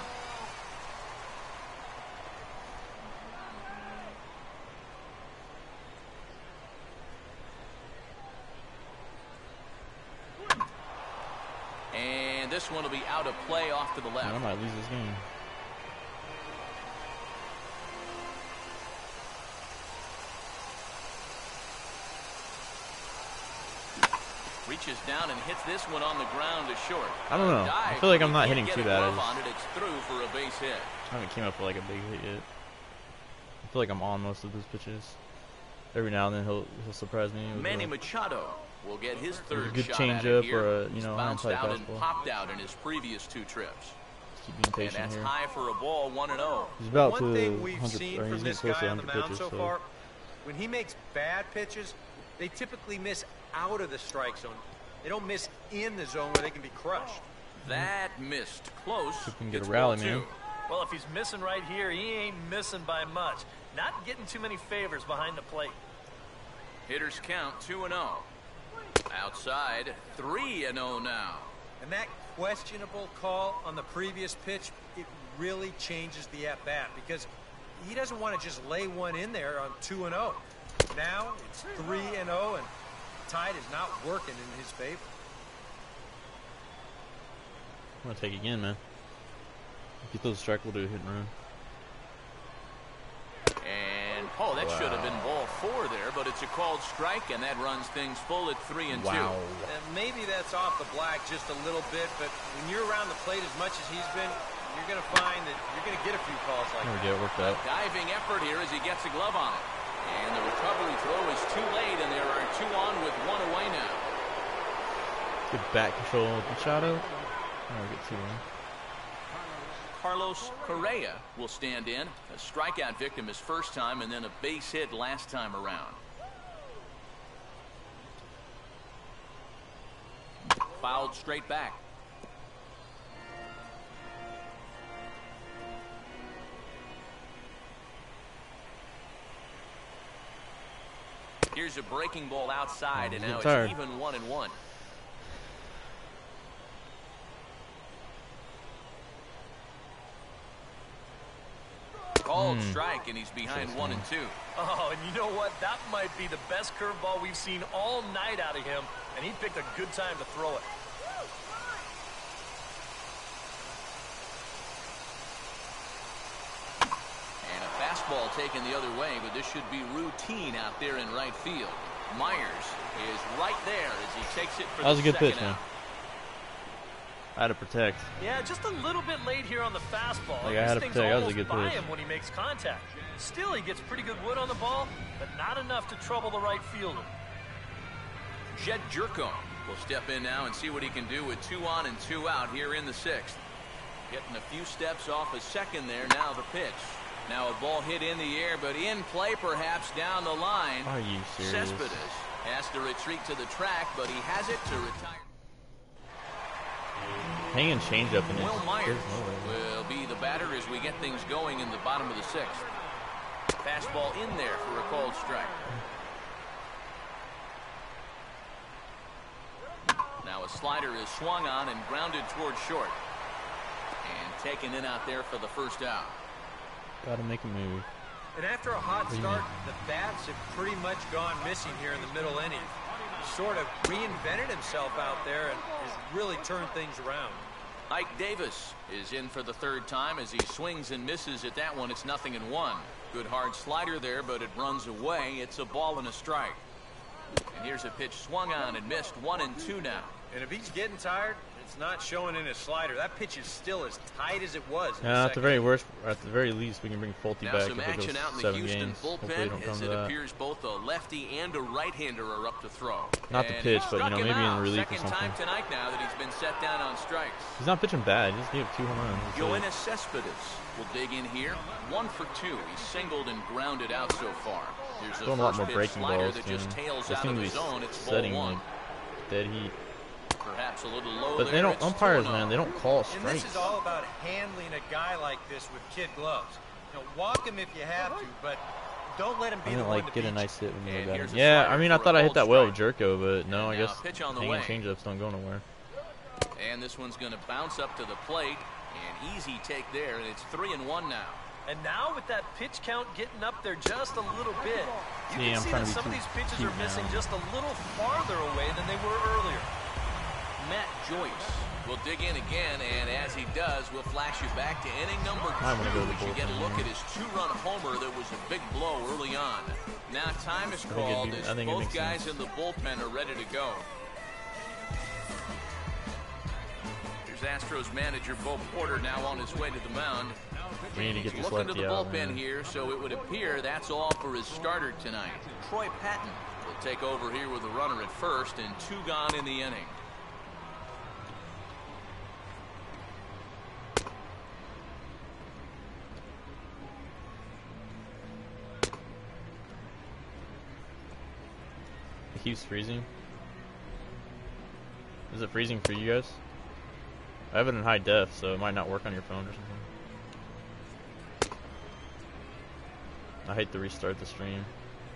And this one will be out of play off to the left. I might lose this game. Reaches down and hits this one on the ground to short. I don't know. I feel like I'm not hitting too bad. I just, on it. It's through for a base hit. I haven't came up with like a big hit yet. I feel like I'm on most of his pitches. Every now and then he'll he'll surprise me. With Manny a, Machado will get his third a good shot change at it up here. or a, you He's know, bounced hindsight out and fastball. popped out in his previous two trips. Keep being patient and that's here. high for a ball, one and oh. He's about One to thing we've one hundred, seen or from he's this close guy to on the one hundred mound pitches, so so. far, when he makes bad pitches, they typically miss out of the strike zone. They don't miss in the zone where they can be crushed. That missed close. So we can get It's a rally, ball man. two. Well, if he's missing right here, he ain't missing by much. Not getting too many favors behind the plate. Hitters count two and oh. Outside, three and oh now. And that questionable call on the previous pitch, it really changes the at-bat because he doesn't want to just lay one in there on two and oh. Now it's three and oh, and tide is not working in his favor. I'm gonna take again, man. If he throws a strike, we'll do a hit and run. And oh, that wow. should have been ball four there, but it's a called strike, and that runs things full at three and wow. two. And maybe that's off the black just a little bit, but when you're around the plate as much as he's been, you're going to find that you're going to get a few calls like there that. we go, worked out. Diving effort here as he gets a glove on it. And the recovery throw is too late, and there are two on with one away now. Good back control with Machado. Oh, we get two on. Carlos Correa will stand in. A strikeout victim his first time, and then a base hit last time around. Fouled straight back. Here's a breaking ball outside, oh, and now tired. it's even one and one. Called mm. strike, and he's behind one and two. Oh, and you know what? That might be the best curveball we've seen all night out of him, and he picked a good time to throw it. And a fastball taken the other way, but this should be routine out there in right field. Myers is right there as he takes it for that was the a good second pitch, man. out. I had to protect. Yeah, just a little bit late here on the fastball. Like, I had to This thing's protect. That was a almost good by pitch. him when he makes contact. Still, he gets pretty good wood on the ball, but not enough to trouble the right fielder. Jed Jerko will step in now and see what he can do with two on and two out here in the sixth. Getting a few steps off a second there. Now the pitch. Now a ball hit in the air, but in play perhaps down the line. Are you serious? Cespedes has to retreat to the track, but he has it to retire. Hanging changeup in it. Will Myers There's no way. will be the batter as we get things going in the bottom of the sixth. Fastball in there for a called strike. Now a slider is swung on and grounded towards short. And taken in out there for the first out. Gotta make a move. And after a hot What do you start, mean? the bats have pretty much gone missing here in the middle innings. He sort of reinvented himself out there and has really turned things around. Ike Davis is in for the third time as he swings and misses at that one. It's nothing in one. Good hard slider there, but it runs away. It's a ball and a strike. And here's a pitch swung on and missed. One and two now. And if he's getting tired, it's not showing in his slider. That pitch is still as tight as it was. In Yeah, the at the second. very worst, or at the very least, we can bring Fulte Now back some if it action goes out in the seven Houston games. Hopefully, they bullpen don't come as to it that. appears both a lefty and a right-hander are up to throw. Not the And pitch, he but, you struck know, him maybe in out. relief or Second time something. tonight now that he's been set down on strikes. He's not pitching bad. He just gave two home runs. That's it. Yoenis Cespedes will dig in here. One for two. He's singled and grounded out so far. Here's a Throwing a lot first more pitch breaking slider balls. that Dude. just tails This out thing of be the zone. It's ball setting one. like dead heat. Perhaps a little low But there. they don't It's umpires, two oh. man. They don't call And strikes. this is all about handling a guy like this with kid gloves. You know, walk him if you have to, but don't let him I be the didn't one like to get a beat nice hit when you And got here's him. a Yeah, slider I mean, I for a thought I hit called that well with strike. Jerko, but no, And I now guess pitch on the hanging way. changeups don't go nowhere. And this one's going to bounce up to the plate. An easy take there, and it's three and one now. And now with that pitch count getting up there just a little bit, you Yeah, can I'm see trying that to be some of too these pitches cute are missing now. just a little farther away than they were earlier. Matt Joyce will dig in again, and as he does, we'll flash you back to inning number I wanna two go to the as you get a bullpen look here. at his two-run homer that was a big blow early on. Now time is think it'd called be- as I think it both makes guys sense. in the bullpen are ready to go. Here's Astros manager Bo Porter now on his way to the mound. We need to get He's this looking to lefty the out, bullpen man. here, so it would appear that's all for his starter tonight. Troy Patton will take over here with a runner at first and two gone in the inning. It keeps freezing. Is it freezing for you guys? I have it in high def, so it might not work on your phone or something. I hate to restart the stream.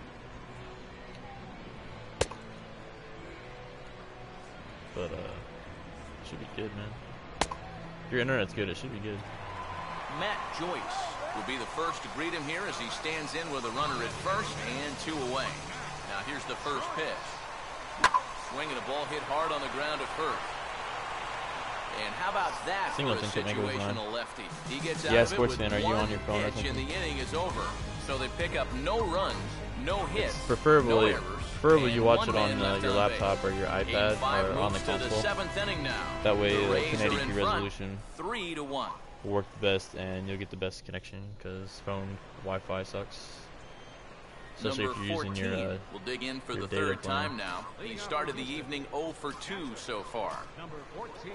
But, uh, it should be good, man. If your internet's good, it should be good. Matt Joyce will be the first to greet him here as he stands in with a runner at first and two away. Now here's the first pitch. Swinging a ball hit hard on the ground at first. And how about that for a Singleton could make it was mine. situational lefty? He gets out Yeah, of it with Sportsman, are you one on your phone or pitch and something? the inning is over. So they pick up no runs, no hits, no Preferably, errors, preferably you and watch one it on man uh, left your on laptop base. or your Game iPad five or on the moves to the console. seventh inning now. That way The the Rays ten are eighty in p front, resolution three to one. will work the best, and you'll get the best connection because phone Wi-Fi sucks. Especially Number if you're using your. fourteen Uh, will dig in for your the data third plan. time now. He started the evening oh for two so far. Number fourteen.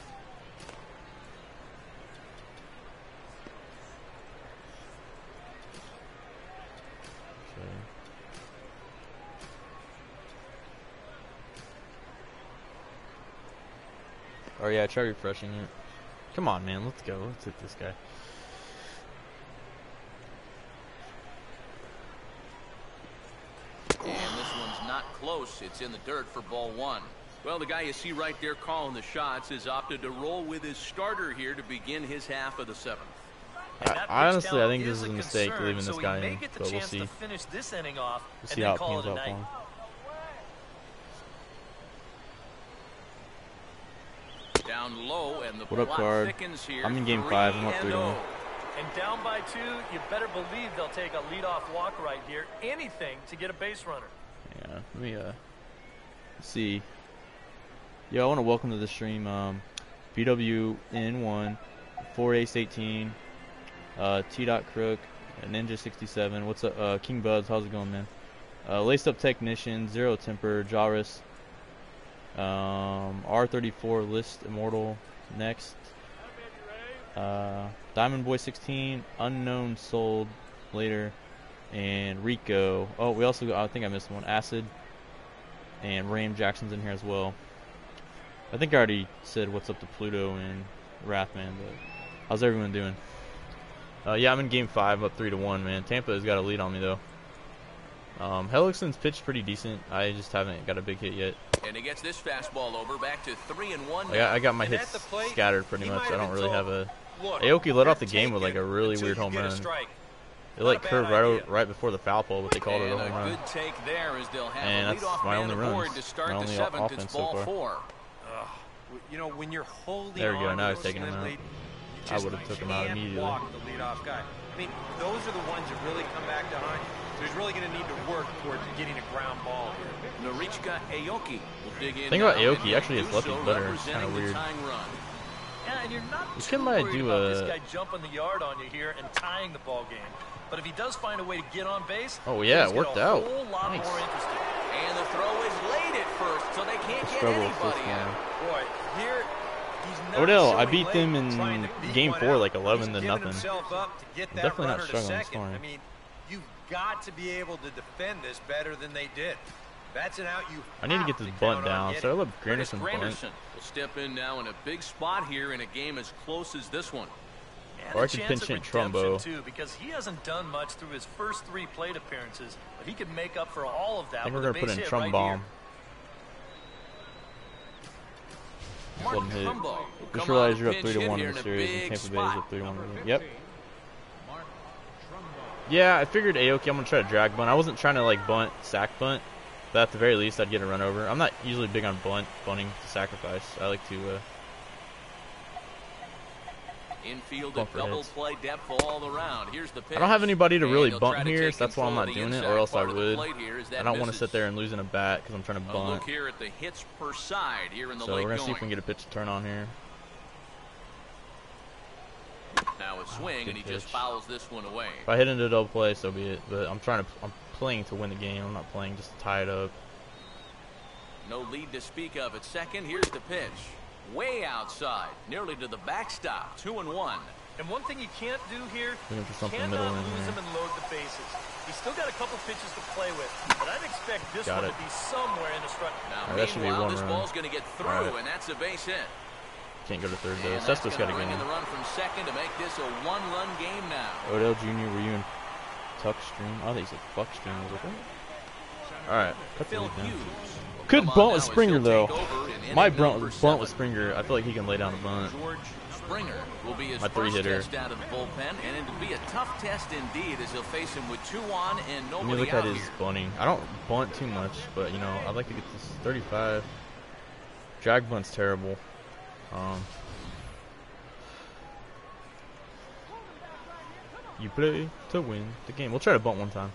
so. Oh yeah, try refreshing it. Come on, man, let's go. Let's hit this guy. And this one's not close. It's in the dirt for ball one. Well, the guy you see right there calling the shots has opted to roll with his starter here to begin his half of the seventh. And I- that I pitch honestly, I count think this is a a mistake concern, leaving so this he guy may in, get the but we'll chance see. to finish this inning off We'll and see then how it call pans it a out night. for him. Down low, and the What up, block Card? thickens here. I'm in game three five. I'm up and three to one. oh. And down by two, you better believe they'll take a leadoff walk right here. Anything to get a base runner. Yeah, let me uh see. Yo, I want to welcome to the stream um B W N one, four Ace eighteen, uh, T. Crook, Ninja sixty-seven. What's up, uh, King Buds? How's it going, man? Uh, Laced Up Technician, Zero Temper, Jairus, um, R thirty-four, List Immortal, next. Uh, Diamond Boy sixteen, Unknown Sold, later, and Rico. Oh, we also got, I think I missed one, Acid, and Ram Jackson's in here as well. I think I already said what's up to Pluto and Wrathman, but how's everyone doing? Uh, yeah, I'm in game five, up three to one, man. Tampa has got a lead on me though. Um, Hellickson's pitched pretty decent. I just haven't got a big hit yet. And he gets this fastball over, back to three and one. I got, I got my And hits at the plate, scattered pretty he much. might I don't have really told, have a. Look, Aoki led you're off the game with like a really taking weird until home you get a run. strike. It like Not a bad curved right idea. o- right before the foul pole, but they called it a And home a run. good take there as they'll have And a that's leadoff my man only aboard runs. to start My the only seventh. offense It's so ball far. four. Ugh. You know, when you're holding There we go, on now to he's a taking him slim out. lead, you I just would've took him out can't immediately. walk the leadoff guy. I mean, those are the ones that really come back to hunt. So he's really going to need to work towards getting a ground ball here. Norichika Aoki will dig in. Thing about now, Aoki, and actually, his do lefty's so better. It's representing kinda the weird. tying run. Yeah, and you're not This too kid might worried do about a- this guy jumping the yard on you here and tying the ball game. But if he does find a way to get on base, Oh, yeah, things it worked get a out. whole lot Nice. more interesting. And the throw is late at first, so they can't get Struggle with anybody this out. one. Boy, here he's not Odell, I showing beat late, them in trying to beat game one four, out. like eleven He's to giving nothing. himself up to get I'm that definitely not runner to struggling second. scoring. I mean, you've got to be able to defend this better than they did. That's an out you I need to have get this count bunt on down. getting. So I let Curtis Granderson bunt. Granderson will step in now in a big spot here in a game as close as this one. And Or I a could chance pinch at hit redemption, Trumbo. too, because he hasn't done much through his first three plate appearances, but he could make up for all of that I think with we're a gonna put base in hit Trump right bomb. Mark Golden hit. Trumbo will Just come out realized and you're up pinch three to hit one here in the a series, and big Tampa Bay is spot. up three to one. Number Yep. fifteen, Mark Trumbo. Yeah, I figured Aoki. I'm gonna try to drag bunt. I wasn't trying to like bunt, sack bunt, but at the very least, I'd get a run over. I'm not usually big on bunt, bunting to sacrifice. I like to. Uh, Infield Bump at for double hits. play depth all around. Here's the pitch. I don't have anybody to And really he'll bunt try to here, take so that's why I'm control not of the doing it, inside or else I part of the would. plate here as that I don't want to misses. sit there and lose in a bat because I'm trying to A bunt. look here at the hits per side here in the So late we're gonna see going. if we can get a pitch to turn on here. Now a swing, Good and he just pitch. fouls this one away. If I hit into a double play, so be it. But I'm trying to. I'm playing to win the game. I'm not playing just to tie it up. No lead to speak of at second. Here's the pitch. Way outside, nearly to the backstop. Two and one. And one thing you can't do here, Looking for something cannot middle in lose there. him and load the bases. He's still got a couple pitches to play with, but I'd expect this Got one it. to be somewhere in the strike. Now, Alright, that should be meanwhile, one this run. ball's going to get through, Alright. and that's a base hit. Can't go to third And though. that's Cespedes going got to to bring get in the in. run from second to make this a one-run game now. Odell Junior, were you in tuck stream? Oh, I think he said fuck stream. I was like, what? Alright, cut the Phil lead down. Hughes. will Could come on bunt now with as Springer he'll though. take over in My inning bunt, number bunt seven. with Springer. I feel like he can lay down the bunt. George Springer will be his My first three-hitter. test out of the bullpen, and it'll be a tough test indeed as he'll face him with two on and Let nobody me look out at his here. bunting. I don't bunt too much, but you know, I'd like to get this thirty-five. Drag bunt's terrible. Um, you play to win the game. We'll try to bunt one time.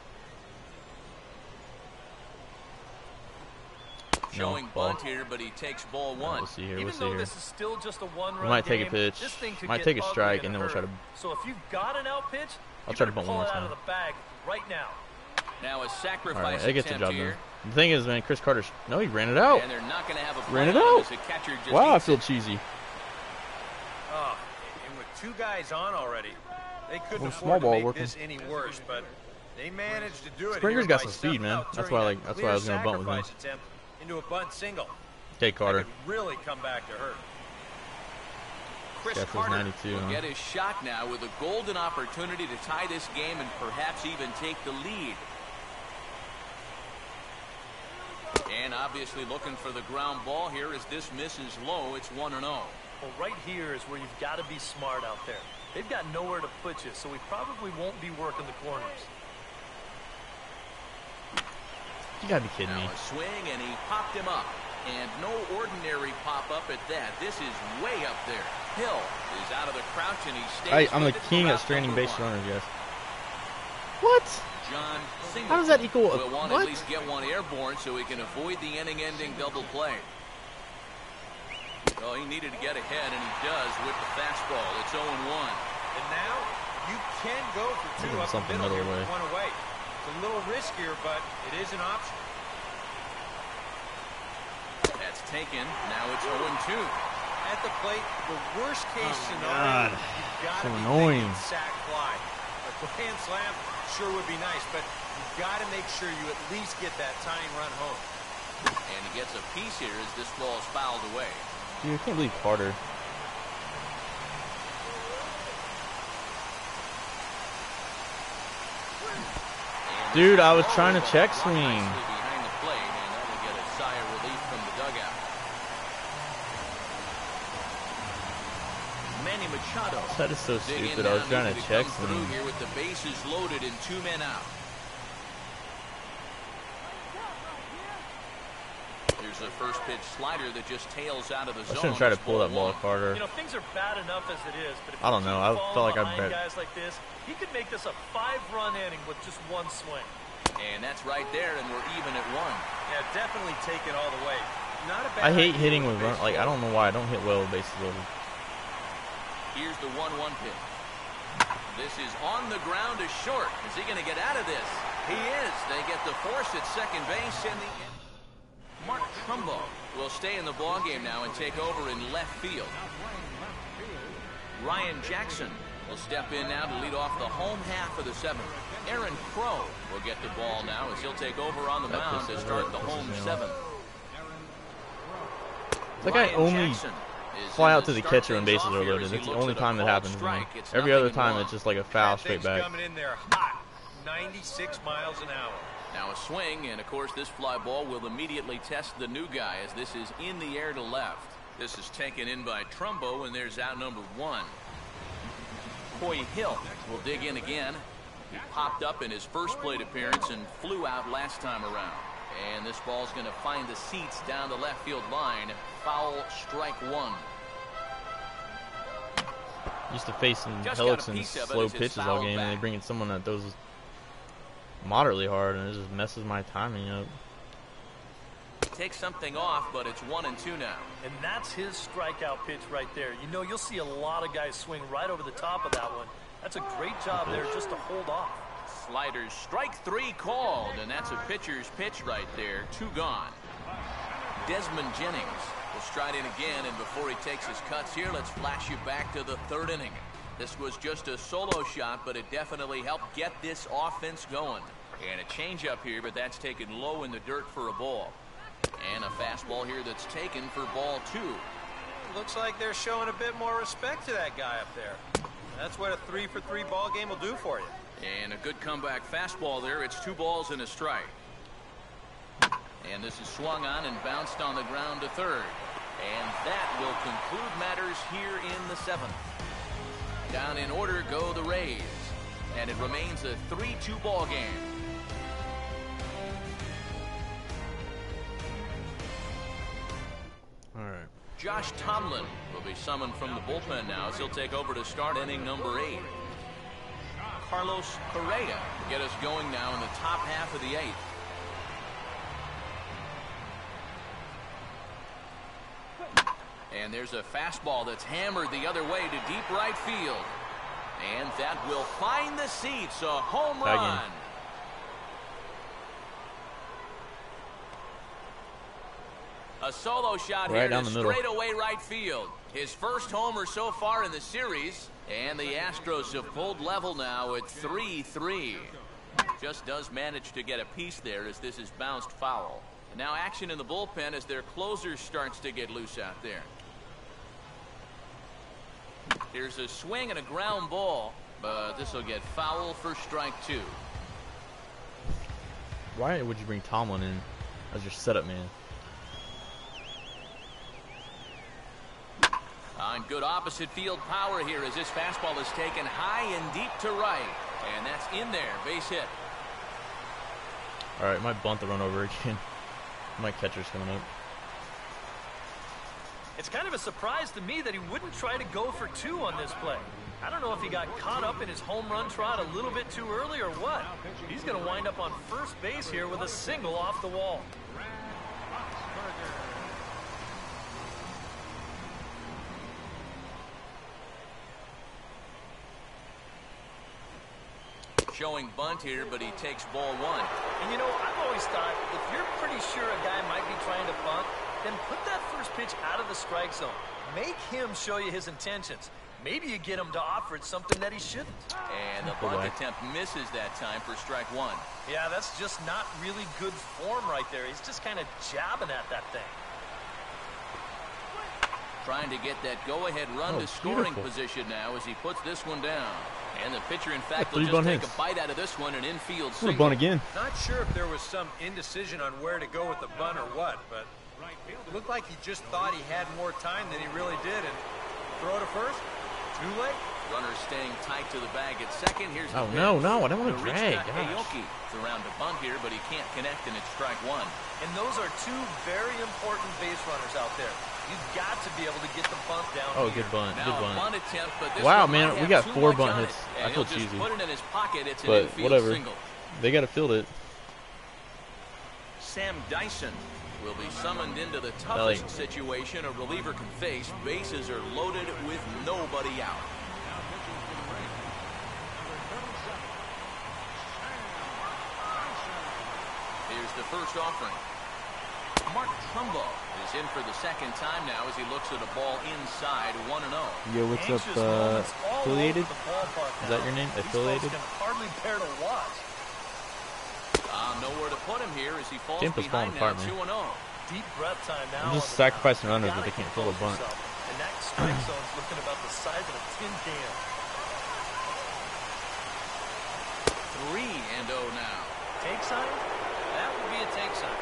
Showing No, ball. bunt here, but he takes ball Alright, one. we'll see here. Even We'll see though here. this is still just a one-run We might take a game, pitch. this thing could Might get take a ugly strike, in and a then we'll try hurry. to- So if you've got an out pitch, I'll you try to better bunt pull one it more out of time. the bag right now. Now a sacrifice Alright, that gets the attempt job here. done. The thing is, man, Chris Carter. No, he ran it out. And they're not going to have a Ran play it on him out. as the catcher just Wow, I eats feel it. cheesy. Oh, and with two guys on already, they couldn't Well, afford small to ball make working. this any worse, but they managed to do it. Springer's here got by some speed, stepping man. out, That's turning why I that like- that's why I clear was gonna bunt with him. sacrifice attempt into a bunt single. Okay, That Carter. could really come back to hurt. Chris Got those Carter ninety-two, will huh? get his shot now with a golden opportunity to tie this game and perhaps even take the lead. And obviously looking for the ground ball here as this misses low. It's one and oh. Well, right here is where you've got to be smart out there. They've got nowhere to put you, so we probably won't be working the corners. You gotta be kidding me. Now a swing, and he popped him up. And no ordinary pop-up at that. This is way up there. Hill is out of the crouch, and he stays I, I'm the with it for king route at straining number base one. runners, guys. What? John Singleton How does that equal a- will want to what? at least get one airborne so he can avoid the inning-ending double play. Well, he needed to get ahead, and he does with the fastball. It's oh and one. And now you can go for two up the middle, middle here with one away. It's a little riskier, but it is an option. That's taken. Now it's oh and two. At the plate, the worst case oh scenario, you've got to so be annoying. sack fly. A grand slam sure would be nice, but you've got to make sure you at least get that tying run home. And he gets a piece here as this ball is fouled away. Dude, I can't believe Carter. Dude, I was trying to check swing. Behind the plate, and that will get a sigh of relief from the dugout. Manny Machado. That is so stupid. I was trying to check swing. Here with the bases loaded and two men out. Here's a first pitch slider that just tails out of the zone. I shouldn't try to pull that ball, Carter. You know, things are bad enough as it is, but if I don't know. I felt like I bet. Guys like this, he could make this a five-run inning with just one swing. And that's right there, and we're even at one. Yeah, definitely take it all the way. Not a bad I hate idea hitting with run. Like, I don't know why I don't hit well with bases loaded. Here's the one one pitch. This is on the ground to short. Is he going to get out of this? He is. They get the force at second base, and the Mark Trumbo will stay in the ballgame now and take over in left field. Ryan Jackson will step in now to lead off the home half of the seventh. Aaron Crow will get the ball now as he'll take over on the That mound to start the home seventh. It's like I only fly out to the catcher when bases are loaded. That's the only time that happens to me. Every other time it's just like a foul straight back. Coming in there hot, ninety-six miles an hour. Now a swing, and of course this fly ball will immediately test the new guy as this is in the air to left. This is taken in by Trumbo, and there's out number one. Coy Hill will dig in again. He popped up in his first plate appearance and flew out last time around. And this ball's going to find the seats down the left field line. Foul, strike one. Used to face some hellix and slow pitches all game, and they bring in someone that throws moderately hard, and it just messes my timing up. Takes something off, but it's one and two now. And that's his strikeout pitch right there. You know, you'll see a lot of guys swing right over the top of that one. That's a great job there just to hold off. Sliders, strike three called, and that's a pitcher's pitch right there. Two gone. Desmond Jennings will stride in again, and before he takes his cuts here, let's flash you back to the third inning. This was just a solo shot, but it definitely helped get this offense going. And a changeup here, but that's taken low in the dirt for a ball. And a fastball here that's taken for ball two. Looks like they're showing a bit more respect to that guy up there. That's what a three for three ball game will do for you. And a good comeback fastball there. It's two balls and a strike. And this is swung on and bounced on the ground to third. And that will conclude matters here in the seventh. Down in order go the Rays. And it remains a three two ball game. All right. Josh Tomlin will be summoned from the bullpen now as he'll take over to start inning number eight. Carlos Correa to get us going now in the top half of the eighth. And there's a fastball that's hammered the other way to deep right field. And that will find the seats. A home run. A solo shot right here down to the middle. straightaway right field. His first homer so far in the series. And the Astros have pulled level now at three three. Just does manage to get a piece there as this is bounced foul. And now action in the bullpen as their closer starts to get loose out there. Here's a swing and a ground ball, but this will get foul for strike two. Why would you bring Tomlin in as your setup man? On good opposite field power here as this fastball is taken high and deep to right. And that's in there, base hit. All right, might bunt the run over again. My catcher's coming up. It's kind of a surprise to me that he wouldn't try to go for two on this play. I don't know if he got caught up in his home run trot a little bit too early or what. He's going to wind up on first base here with a single off the wall. Showing bunt here, but he takes ball one. And you know, I've always thought if you're pretty sure a guy might be trying to bunt, then put that first pitch out of the strike zone. Make him show you his intentions. Maybe you get him to offer it something that he shouldn't. And the bunt attempt misses that time for strike one. Yeah, that's just not really good form right there. He's just kind of jabbing at that thing. Trying to get that go-ahead run oh, to scoring beautiful. position now as he puts this one down. And the pitcher, in fact, yeah, will just take hits. a bite out of this one, an infield I'm single. gonna bunt again. Not sure if there was some indecision on where to go with the bunt or what, but it looked like he just thought he had more time than he really did. And throw to first? Too late? Runner staying tight to the bag at second. Here's the Oh, pitch. no, no, I don't want to drag. Marichka Gosh. Aoki is around to bunt here, but he can't connect, and it's strike one. And those are two very important base runners out there. You've got to be able to get the bunt down Oh, here. good bunt, Now good a bunt. bunt attempt, but this Wow, one man, might we have got too four much bunt on hits. it, I and feel he'll just cheesy. put it in his pocket. It's an But infield whatever. single. They gotta field it. Sam Dyson will be summoned into the Belly. toughest situation a reliever can face. Bases are loaded with nobody out. Here's the first offering. Mark Trumbo is in for the second time now as he looks at a ball inside one and oh. Yo, what's Anxious up, uh, moments all affiliated? over the ballpark Is that now. your name? These Affiliated? folks can hardly bear to watch. Uh, nowhere to put him here as he falls Tampa's falling behind now apart, man. two and oh. Deep breath time now. I'm just on the sacrificing mound. runners You that they gotta can't fill a compose bunt. yourself. And that strike zone's looking about the size of a tin can. three and oh now. Take sign? That would be a take sign.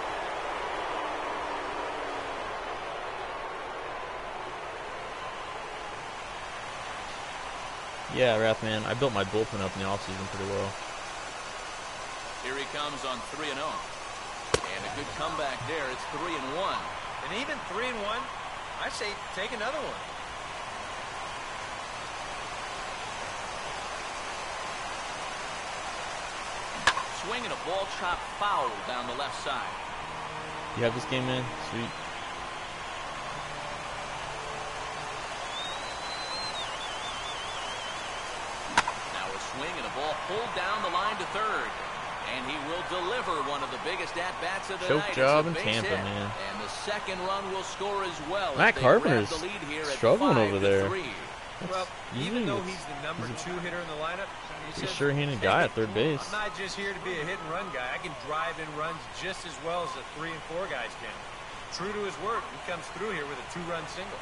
Yeah, Wrathman, I built my bullpen up in the offseason pretty well. Here he comes on three and oh. And a good comeback there. It's three and one. And even three and one, I say take another one. Swinging a ball chop foul down the left side. You have this game, man? Sweet. Now a swing and a ball pulled down the line to third. And he will deliver one of the biggest at-bats of the Choke night. It's job a in base Tampa, hit. man. And the second run will score as well. Matt as they grab Carpenter's the lead here at struggling five over to there. three. Well, even Jeez. though he's the number two hitter in the lineup, he He's a says, sure-handed "Hey, guy at third base." I'm not just here to be a hit-and-run guy. I can drive in runs just as well as the three and four guys can." True to his word, he comes through here with a two-run single.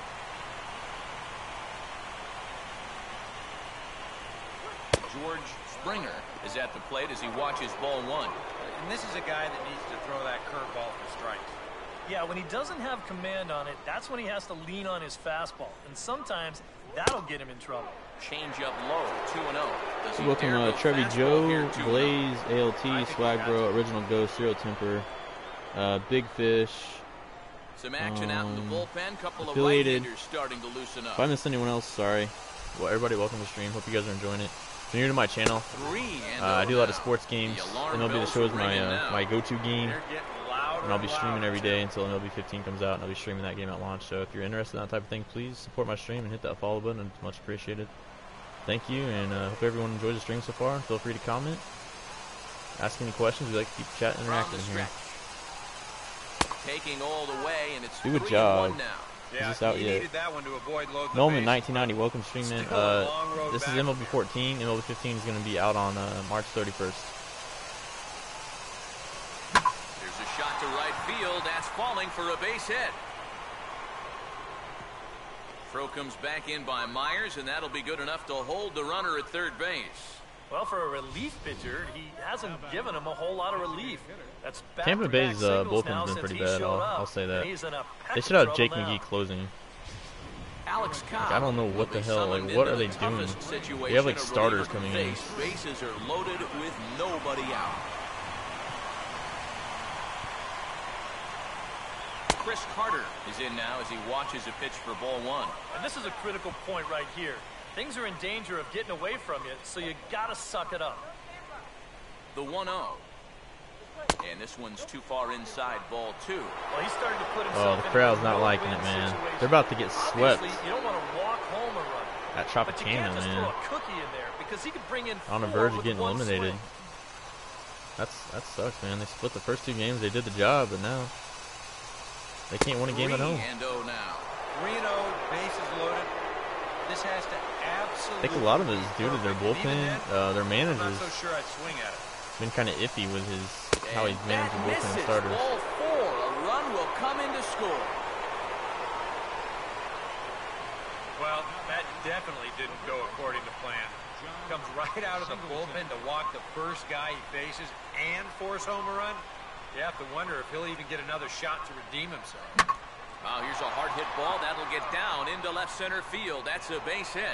George Springer is at the plate as he watches ball one. And this is a guy that needs to throw that curveball for strikes. Yeah, when he doesn't have command on it, that's when he has to lean on his fastball. And sometimes that'll get him in trouble. Change up low, two and oh. Does he Welcome, dare uh, go Trevi fastball Joe, here, two and oh? Blaze, A L T, I think he Swag has Bro, to. Original Ghost, Zero Temper, uh, Big Fish. Some action out in the um, bullpen. Couple of affiliated. right-handers starting to loosen up. If I missed anyone else, sorry. Well, everybody, welcome to the stream. Hope you guys are enjoying it. If you're new to my channel, Three and uh, I oh do a lot of now. sports games. The alarm M L B The bells Show is are my ringing uh, now. my go-to game, They're getting louder and I'll be and streaming louder, every too. day until M L B fifteen comes out, and I'll be streaming that game at launch. So if you're interested in that type of thing, please support my stream and hit that follow button. It's much appreciated. Thank you, and uh, hope everyone enjoys the stream so far. Feel free to comment, ask any questions. We like to keep the chat From interactive the in here. stretch. Taking all the way, and it's Do a three job. and one now. Yeah, this out he yet? needed that one to avoid loading the Nolan base. nineteen ninety, welcome stream, man. Still a Uh, long road this is back M L B from here. fourteen. M L B fifteen is going to be out on uh, March thirty-first. There's a shot to right field. That's falling for a base hit. Throw comes back in by Myers, and that'll be good enough to hold the runner at third base. Well, for a relief pitcher, he hasn't given him a whole lot of relief. That's Tampa back-to-back Bay's uh, singles bullpen's now been since pretty he bad. showed I'll, up, I'll say and that. he's in a peck They of should have trouble Jake now. McGee closing. Alex Cobb. Like, I don't know will what be the hell, like, summoned what into are they the doing? toughest situation They have, like, a starters reliever coming can in. face. Bases are loaded with nobody out. Chris Carter is in now as he watches a pitch for ball one. And this is a critical point right here. Things are in danger of getting away from you, so you gotta suck it up. The one oh. And this one's too far inside, ball two. Well, he's starting to put Oh, himself the in crowd's a not no-win liking it, man. situation. They're about to get swept. Obviously, you don't want to walk home a run. at But you can't Tropicana, just man. throw a cookie in there because he could bring in On the four verge of with getting one eliminated. swing. That's that sucks, man. They split the first two games. They did the job, but now they can't win a game at home. And oh now. three and oh, bases loaded. This has to absolutely. I think a lot of it is due to their perfect. Even bullpen. then, Uh, their I'm manager's not so sure I'd swing at it. been kind of iffy with his how he's And managing that bullpen misses. starters. Ball four. A run will come in to score. Well, that definitely didn't go according to plan. Comes right out of the bullpen to walk the first guy he faces and force home a run. You have to wonder if he'll even get another shot to redeem himself. Wow, here's a hard hit ball. That'll get down into left center field. That's a base hit.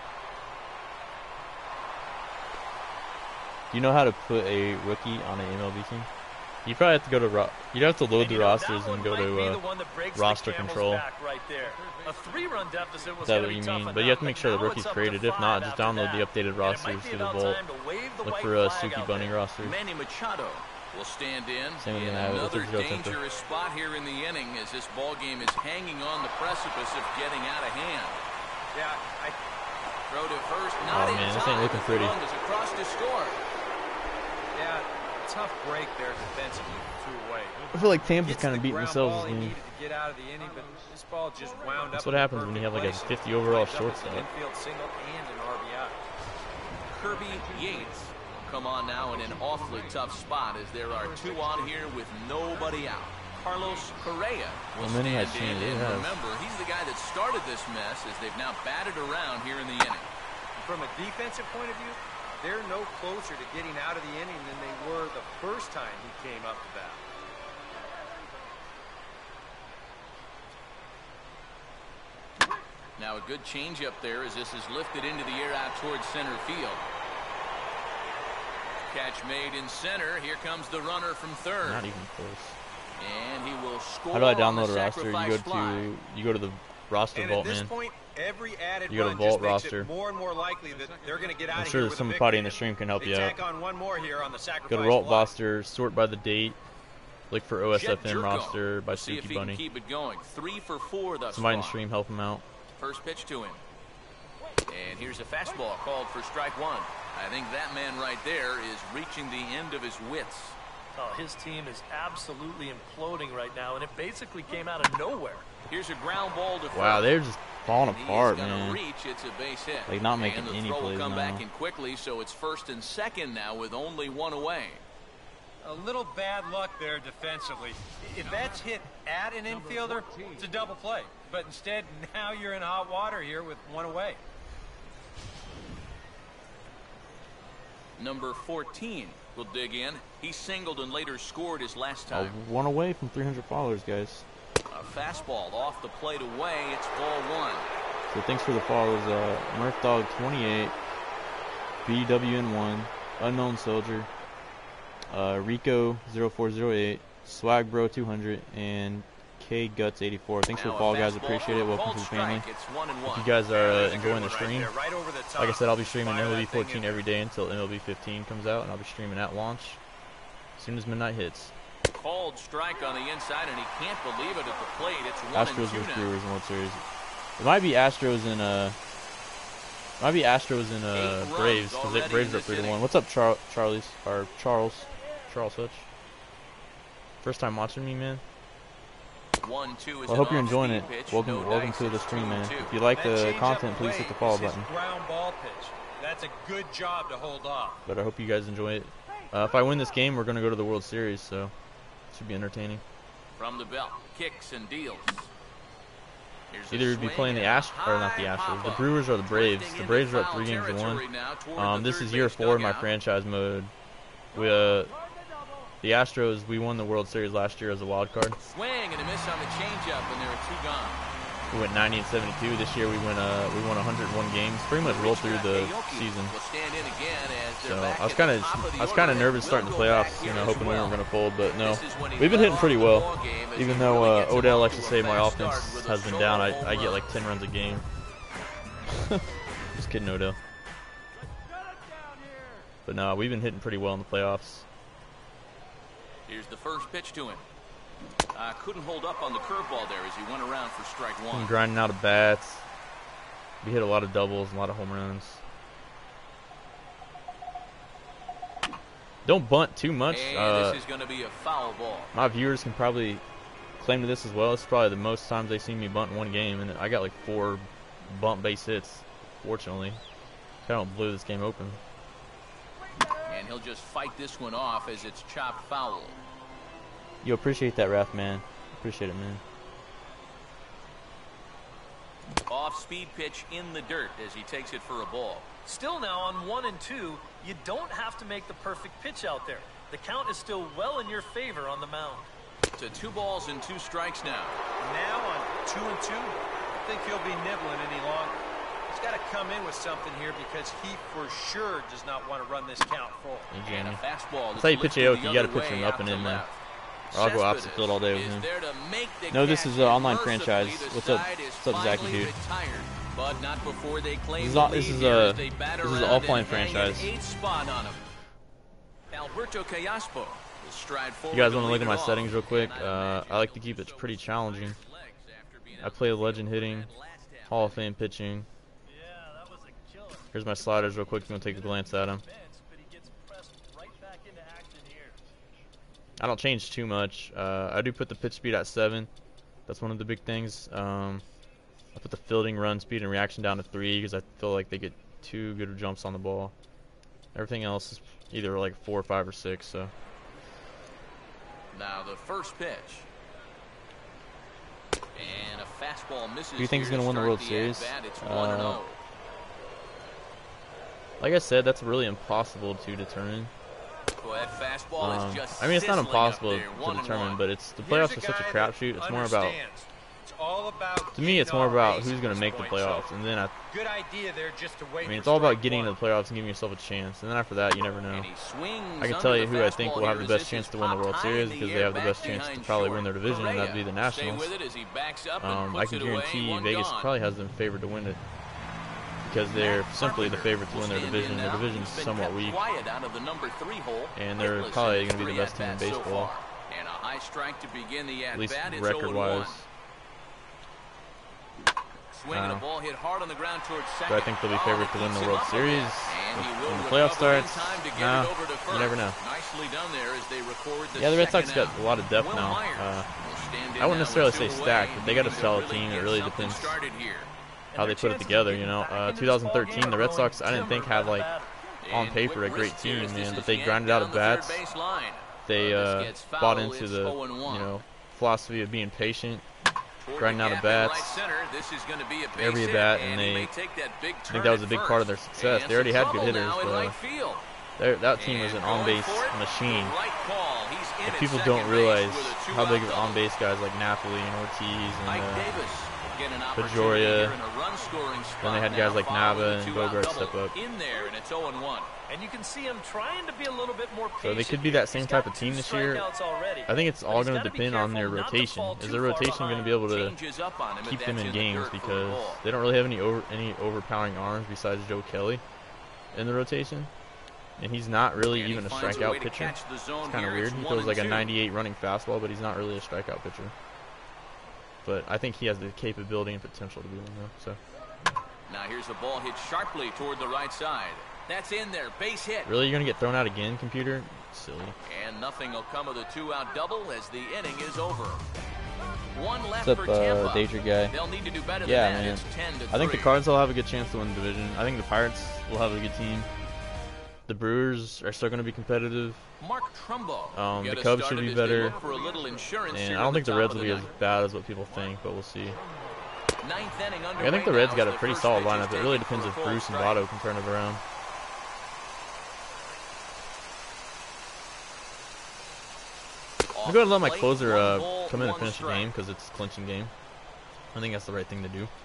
Do you know how to put a rookie on an M L B team? You probably have to go to ro you have to load And the you know, rosters that one and go might to be uh, the one that breaks roster the camel's control. back right there. A three-run deficit was Is that gonna what be you tough mean? enough, But you have to make sure the now rookie's it's up to created. If five not, just after download the that. updated And it rosters might be through the about Vault. time to wave the Look white for uh, flag Suki out Bunny there. rosters. Manny Machado will stand in. Same with in the Navajo. another Let's go Temper. dangerous spot here in the inning as this ball game is hanging on the precipice of getting out of hand. Yeah, I Throw to first, not Oh, in man, this time. ain't looking The pretty. run is across to score. yeah, tough break there defensively threw away. I feel like Tampa's Gets kind of the beating ground themselves ball this he game. needed to get out of the inning, but this ball just wound That's up what in the happens when you have like a perfect fifty place. overall Lines up as shortstop. an infield single and an R B I. Kirby Yates will come on now in an awfully tough spot as there are two on here with nobody out. Carlos Correa will Well, many stand has in, changed, and it has. remember, he's the guy that started this mess as they've now batted around here in the inning. From a defensive point of view, they're no closer to getting out of the inning than they were the first time he came up to bat. Now a good changeup there as this is lifted into the air out towards center field. Catch made in center. Here comes the runner from third. Not even close. And he will score. How do I on the download a roster? You sacrifice go fly. to you go to the roster And vault, at this man. point, every added You go to run Vault just makes roster. it more and more likely that they're going to get out I'm of sure here that with some a buddy in victory. the stream can help They you out. tack on one more here on the sacrifice Go to Vault fly. roster, sort by the date, look for O S F Jet M Jerko. roster by We'll see if Suki he Bunny. can keep it going. Three for four thus Somebody in the far. stream help him out. First pitch to him. And here's a fastball called for strike one. I think that man right there is reaching the end of his wits. Oh, his team is absolutely imploding right now, and it basically came out of nowhere. Here's a ground ball to Wow, first. they're just falling He is apart, gonna man. reach. It's a base hit. Like, not making and the any throw plays will come now. back in quickly, so it's first and second now with only one away. A little bad luck there defensively. If that's hit at an infielder, it's a double play. But instead, now you're in hot water here with one away. Number fourteen will dig in. He singled and later scored his last Oh, time. one away from three hundred followers, guys. A fastball off the plate away. It's ball one. So thanks for the follows. Uh, Murph Dog twenty-eight, B W N one, Unknown Soldier, uh, Rico zero four zero eight, Swag Bro two hundred, and K Guts eighty-four. Thanks for Now the a follow, guys. fastball Appreciate it. for a Welcome called to the family. strike. It's one and If one. you guys are uh, That's a enjoying good the one right stream, there, right over the top. like I said, I'll be streaming Fire M L B that thing in fourteen there. every day until M L B fifteen comes out, and I'll be streaming at launch as soon as midnight hits. Called strike on the inside, and he can't believe it at the plate. It's one Astros and two versus now. Brewers in World Series. It might be Astros and uh, might be Astros and uh Eight runs Braves because already Braves in are this three to inning. one. What's up, Char Charlie's or Charles? Charles Hutch. First time watching me, man. One, two is Well, I an hope you're enjoying it. off-speed pitch. Welcome, No welcome dice, to the it's stream, two man. and two. If you like That the changeup content, please away hit the follow is his button. ground ball pitch. That's a good job to hold off. But I hope you guys enjoy it. Uh, if I win this game, we're gonna go to the World Series, so it should be entertaining. From the belt, kicks and deals. Here's a Either we'd be swing playing the and a Astros or not the high Astros, the pop-up. Brewers or the Braves. Drifting The into Braves are up foul three games to territory one. now toward Um, the this third is year base four of my dugout. franchise mode. We uh, the Astros, we won the World Series last year as a wild card. Swing and a miss on the changeup, and there are two gone. We went ninety and seventy-two. This year we went uh we won one hundred one games. Pretty much rolled through the season. Will stand in again as they're So back I was at the kind of top of the I was order. kind of nervous Will starting the go back playoffs, here you know, as hoping we well. weren't going to fold, but no, This is when he we've been led hitting pretty off the well. ball game as Even he though really uh, gets him Odell off likes to to a say my fast offense start with a has been solo down, I home I get run. like ten runs a game. Just kidding, Odell. But no, we've been hitting pretty well in the playoffs. Here's the first pitch to him. Uh, couldn't hold up on the curveball there as he went around for strike one. Been grinding out of bats. We hit a lot of doubles, a lot of home runs. Don't bunt too much. And uh, this is going to be a foul ball. My viewers can probably claim to this as well. It's probably the most times they see me bunt in one game, and I got like four bunt base hits. Fortunately, kind of blew this game open. And he'll just fight this one off as it's chopped foul. You appreciate that, Raph, man. Appreciate it, man. Off-speed pitch in the dirt as he takes it for a ball. Still now on one and two, you don't have to make the perfect pitch out there. The count is still well in your favor on the mound. To two balls and two strikes now. Now on two and two, I think he'll be nibbling any longer. He's got to come in with something here because he for sure does not want to run this count full. Hey, And a fastball. That's how you pitch Aoki. You got to pitch him up and in there. Or I'll go opposite field all day with him. No, this is an online franchise. What's up? What's up, Zachy, dude? But not before they claim This is all, this is a this is an offline franchise. Alberto Callaspo will stride forward. You guys want to look lead at my it off. settings real quick? Uh, I like to keep it pretty challenging. I play legend hitting, Hall of Fame pitching. Yeah, that was a killer. Here's my sliders real quick. If you want to take a glance at them. But he gets pressed right back into action here. I don't change too much. Uh, I do put the pitch speed at seven. That's one of the big things. Um, I put the fielding, run speed, and reaction down to three because I feel like they get too good of jumps on the ball. Everything else is either like four, five, or six. So Now the first pitch. And a fastball misses. who do you think is here going to win the start World the Series? at-bat. It's one and Uh, oh. like I said, that's really impossible to determine. Boy, that fastball is Um, just I mean, it's not sizzling up impossible there, to one and determine, one. but it's the Here's playoffs are a such a guy crapshoot. that It's more about, understands. It's all about to me, it's more getting all about who's bases going at to make the this point. playoffs, So, and then I, good idea there just to wait. I mean, for it's all about strike getting one. into the playoffs and giving yourself a chance, and then after that, you never know. And he swings I can under tell you the who I think fastball will have here the as best this chance is to win the popped World high Series in the because they air, have the back best chance to behind probably short. win their division, and that'd be the Correa stay Nationals. with it as he backs up and Um, I puts can it away, guarantee one Vegas gone. probably has them favored to win it because they're Matt simply the Carpenter favorite to will win their stand division. in Their now. division's He's been somewhat kept weak, quiet out of the number three hole. and they're Hitless probably in going to be three the best team in at-bats so baseball, far. And a high strike to begin the at least at-bat. It's oh and record-wise. one. Swinging Uh, a ball hit hard on the ground towards second. But I think they'll be Oh, favored that to win keeps the him World up a Series. bit. And he will When the recover playoff in starts, time to get nah, it over to you first. never know. Nicely done there as they record the Yeah, the Red Sox second got out. a lot of depth Will now. Myers Uh, will stand in I wouldn't now necessarily with say two stacked, away, but they got a needing to solid really team. It get really something depends started here. how they put it together, you know. Uh, twenty thirteen, the Red Sox, I didn't think had like on And paper a quick great wrist here team, as this man, is but they yanked grinded out down of the third bats. base line. They Uh, this uh, gets foul, bought into it's the oh and one. you know philosophy of being patient, Toward grinding the out of gap in bats. right center. This is going to be a base Every hit, at bat, and and he they- may take that big I turn think that was a at big first. part of their success. And They already some had good trouble hitters, now in but right field. their- that team was And an going on-base for it, machine. right call. He's in But at people second don't base realize with a how big two-out of double. on-base guys like Napoli and Ortiz Mike and uh, Davis will get an opportunity Pejoria. here in a run-scoring spot. Then they had now, guys like following Nava the and two-out Bogart double step up. in there, and it's oh and one. And you can see him trying to be a little bit more patient. So they could be that He's same got type of two team this year. strikeouts already. I think it's But all he's going to gotta be depend on their careful not to rotation. fall Is too the far rotation going to be able to Changes up on him, and keep that's them in the games dirt for a because ball. they don't really have any over any overpowering arms besides Joe Kelly in the rotation, and he's not really And he even a finds a strikeout way to pitcher. catch the zone It's kind of here. weird. It's He one throws and like a two. ninety-eight running fastball, but he's not really a strikeout pitcher. But I think he has the capability and potential to be one though. So Now here's the ball hit sharply toward the right side. That's in there, base hit. really, you're going to get thrown out again, computer? Silly. And nothing will come of the two-out double as the inning is over. One left What's up, for Tampa. uh, Danger guy? They'll need to do better Yeah, than that. man. It's ten to I think the three. Cards will have a good chance to win the division. I think the Pirates will have a good team. The Brewers are still going to be competitive, Mark Trumbo. Um, get the us Cubs started should be as they better. look for a little insurance and here I don't at think the top Reds of will be the as ninth. bad as what people think, but we'll see. Ninth inning I underway think the Reds now got as a the pretty first solid pitch is lineup. It really taken depends for if a full Bruce and strike. Votto can turn it around. I'm going to let my Off closer plate, uh, one ball, come in and one finish the strike. game because it's a clinching game. I think that's the right thing to do.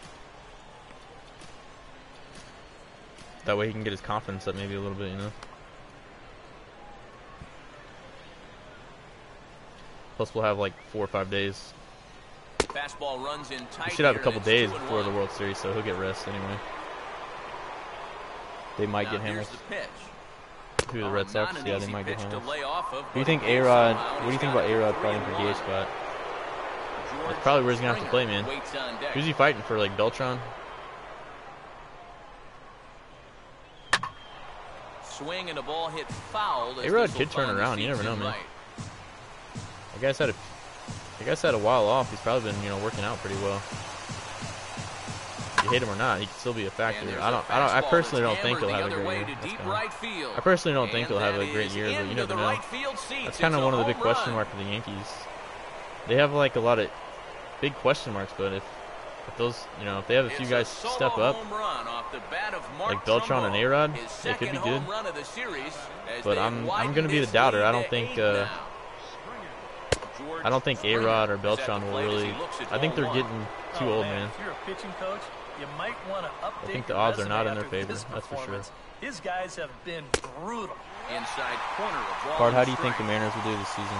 That way he can get his confidence up maybe a little bit, you know. Plus we'll have like four or five days. Fastball runs in tight. We should have a here, couple and it's days two and before the one. World Series, so he'll get rest anyway. They might Now get here's Hamels. the pitch. Who, the Oh, Red not Sox? an Yeah, easy they might get pitch to Hamels. lay off of, What do you but think he gets A-Rod, somehow, what do and you think he's about got A-Rod three fighting and for D H one. spot? George That's probably where he's gonna have to Springer play, man. waits on deck. Who's he fighting for, like Beltron? swing and a ball hit foul. A-Rod could turn around. You never know, man. The guy's had a, the guy's had a while off. He's probably been, you know, working out pretty well. If you hate him or not, he can still be a factor. I don't, I don't, I personally don't think he'll have a great year. That's kinda, I personally don't think he'll have a great year, but you never know. That's kind of one of the big question marks for the Yankees. They have like a lot of big question marks, but if, if those, you know, if they have a few guys step up, like Beltran and A-Rod, they could be good. But I'm, I'm gonna be the doubter. I don't think, uh, I don't think A-Rod or Beltran will really. I think they're getting too old, man. If you're a pitching coach, you might want to update. I think the odds are not in their favor. That's for sure. His guys have been brutal. Inside corner of ball. Bart, how do you think the Mariners will do this season?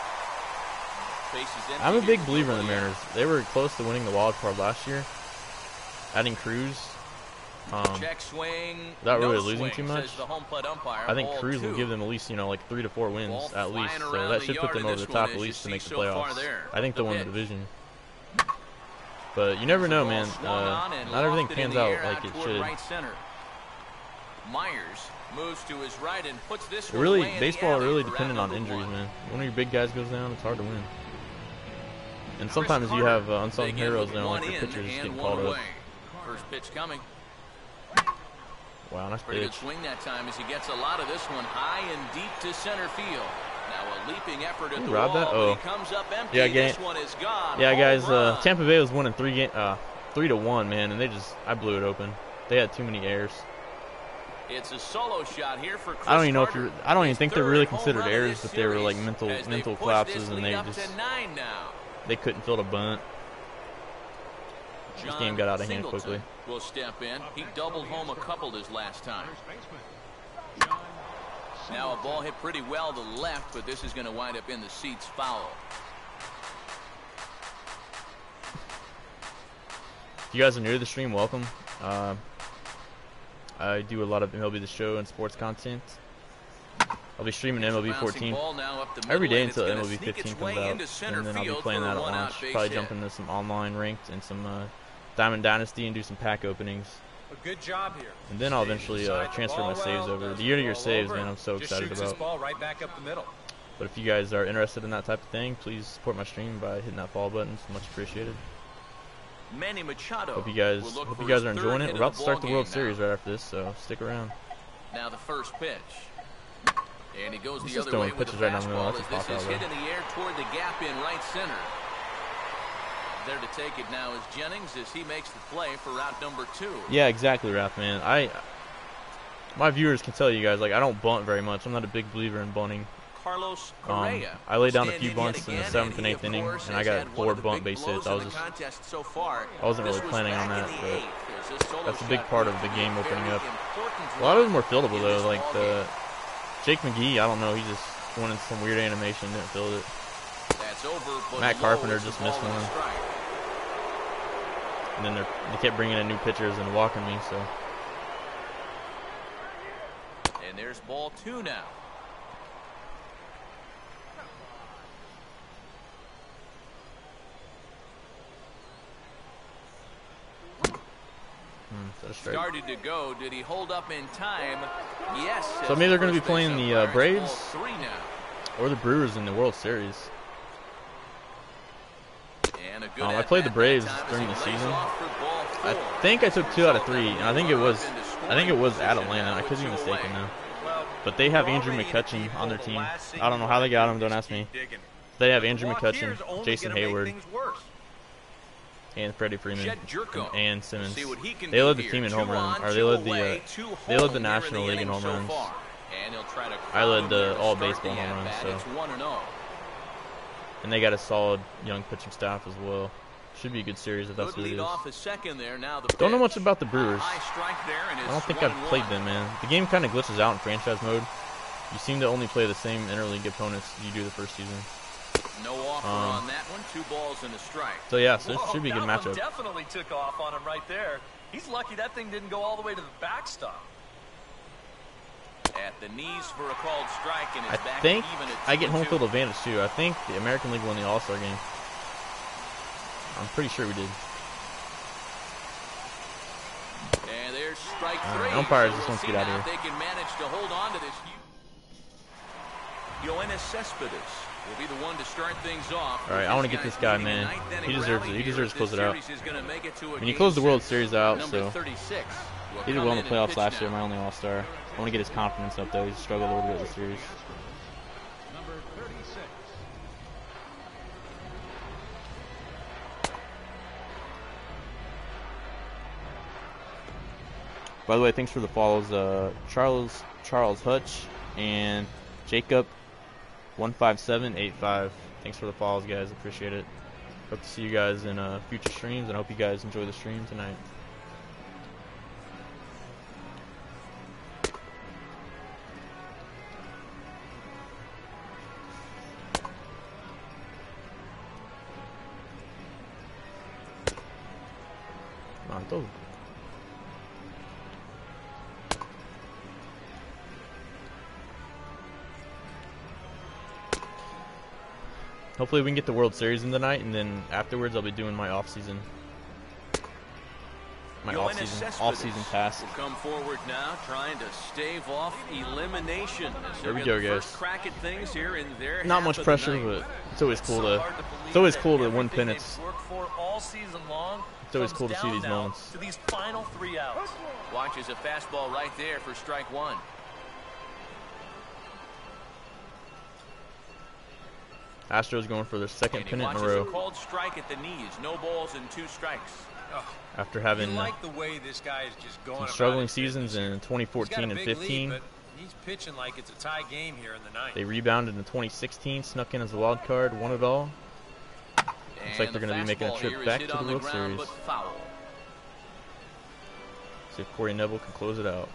I'm a big believer in the Mariners. They were close to winning the wild card last year. Adding Cruz, um, Check swing, without really no losing swing, too much. says the home plate umpire. I think Ball Cruz two. will give them at least, you know, like three to four wins Ball at least. flying So around that the should put yard them in over the this top one at as least to you make see the so far playoffs. there. I think The they'll win the pitch. division. But you never know, man. Swung Uh, on and not everything lofted in pans the out air like it toward should. Right center. Myers moves to his right and puts this one Really, away in the baseball alley really for dependent round on number injuries, one. man. One of your big guys goes down, it's hard to win. And sometimes you have uh, unsung Begin heroes, with you know, like one the in pitchers and getting one called up. away. First pitch coming. Wow, nice Pretty good pitch. swing that time as he gets a lot of this one high and deep to center field. Now a leaping effort at Ooh, the robbed wall, that? but Oh. he comes up empty. Yeah, This ga- one is gone. Yeah, Home guys, uh, run. Tampa Bay was winning three game, uh, three to one, man, and they just, I blew it open. They had too many errors. It's a solo shot here for Chris I don't even know if Carter. you're, I don't even His think they're third really home considered run of errors, this but they were like series mental, as they mental push collapses, this and lead they up just, to nine now. they couldn't field a bunt. This game got out of hand Singleton quickly. will step in. He doubled home a couple his last time. Now a ball hit pretty well to the left, but this is going to wind up in the seats foul. If you guys are new to the stream, welcome. Uh, I do a lot of M L B The Show and sports content. I'll be streaming M L B fourteen every day until M L B fifteen comes out, and then I'll be playing that at launch. Probably jump into some online ranked and some uh, Diamond Dynasty and do some pack openings. A good job here. And then I'll eventually uh, transfer my saves over. The year-to-year saves, man, I'm so Just excited shoots this about. ball right back up the middle. But if you guys are interested in that type of thing, please support my stream by hitting that follow button. It's much appreciated. Manny Machado. Hope you guys, will look hope for you guys his are third enjoying hit it. of We're about the to start ball the World game Series now. right after this, so stick around. Now the first pitch. And he goes He's the just other way throwing with the pitches right now, fastball that's a as this pop is out hit there. in the air toward the gap in right center. There to take it now is Jennings as he makes the play for route number two. Yeah, exactly, Raph, man. I, my viewers can tell you guys, like, I don't bunt very much. I'm not a big believer in bunting. Carlos Um, Correa. I laid down a stand few in yet bunts in the again, seventh and he, eighth of inning, course, and I has got had four one of the bunt big base hits. blows I in was the just, contest so far. I wasn't This really was planning on back that, in the but eighth. There's this solo that's a big shot part here. of the game opening Very up. important A lot of them were drive fieldable in though, this like ball the game. Jake McGee. I don't know, he just went in some weird animation, didn't field it. That's over, but Matt low Carpenter is the just ball missed and a one. strike. And then they're, they kept bringing in new pitchers and walking me, so. And there's ball two now. Hmm, is that a strike? Started to go. Did he hold up in time? Yes. So maybe they're going to be playing the uh, Braves Three now. or the Brewers in the World Series. And a good Um, I at played the bat Braves that time as during he the lays season. off for ball I four. think I took two out of three, and I think it was, Into I think it was scoring at position Atlanta. now I could with be two mistaken away. now. Well, But they have we're Andrew already in McCutcheon deep on their hole. team. Last thing I don't know you how wanna they got do him. Don't is ask me. keep digging. They have The Andrew walk here McCutcheon, is only Jason gonna make Hayward, things worse. and Freddie Freeman, Jed Jerko. and Simmons. See what he can They do led the here. team in Two home runs, on, or they two led the away, uh, two they led the home here in National the League in inning home so runs. far. And he'll try to I led crowd the him here to all start baseball the home runs, at-bat. so. It's one and oh. And they got a solid young pitching staff as well. Should be a good series if that's Good what it lead is. off a second there. Now the Don't know pitch. much about the Brewers. High strike there, and I it's don't think one I've and played one. them, man. The game kind of glitches out in franchise mode. You seem to only play the same interleague opponents you do the first season. No offer Um, on that one. Two balls and a strike. So yeah, so it Whoa, should be a good that one matchup. definitely took off on him right there. He's lucky that thing didn't go all the way to the backstop. At the knees for a called strike, and I it's back think even at I get two home and field two. advantage too. I think the American League won the All-Star game. I'm pretty sure we did. And there's strike All three. right, umpires So just we'll wants to see get out now of if they can manage to hold on to this. Yoenis Cespedes will be the one to start things off. All right, I want to get this guy, man. He deserves it. He deserves to close it out. I mean, he closed the World Series out, so he did well in the playoffs last year. My only All-Star. I want to get his confidence up, though. He's struggled a little bit with the series. Number thirty-six. By the way, thanks for the follows, uh, Charles Charles Hutch and Jacob one five seven eight five. Thanks for the follows, guys. Appreciate it. Hope to see you guys in uh, future streams, and I hope you guys enjoy the stream tonight. Come on, throw. Hopefully we can get the World Series in tonight, and then afterwards I'll be doing my off-season, my off-season, off-season task. Will come forward now, trying to stave off elimination. There we go, guys. Crack at things here in their Not half much of the pressure, night. but it's always cool So to, hard to believe it's always that cool to win everything they've pennants. worked for all season long It's always comes cool to see down these now moments. to these final three outs. Watches a fastball right there for strike one. Astros going for their second And he pennant in a watches a row called strike at the knees. No balls and two strikes. Oh, after you having uh, like the way this guy is just going some about struggling his seasons business here. in twenty He's got fourteen a and big lead, fifteen. but he's pitching like it's a tie game here in the ninth. They rebounded in twenty sixteen, snuck in as a wild card, won it all. Looks like they're going to be making a trip back to the World Series. See if Corey Neville can close it out.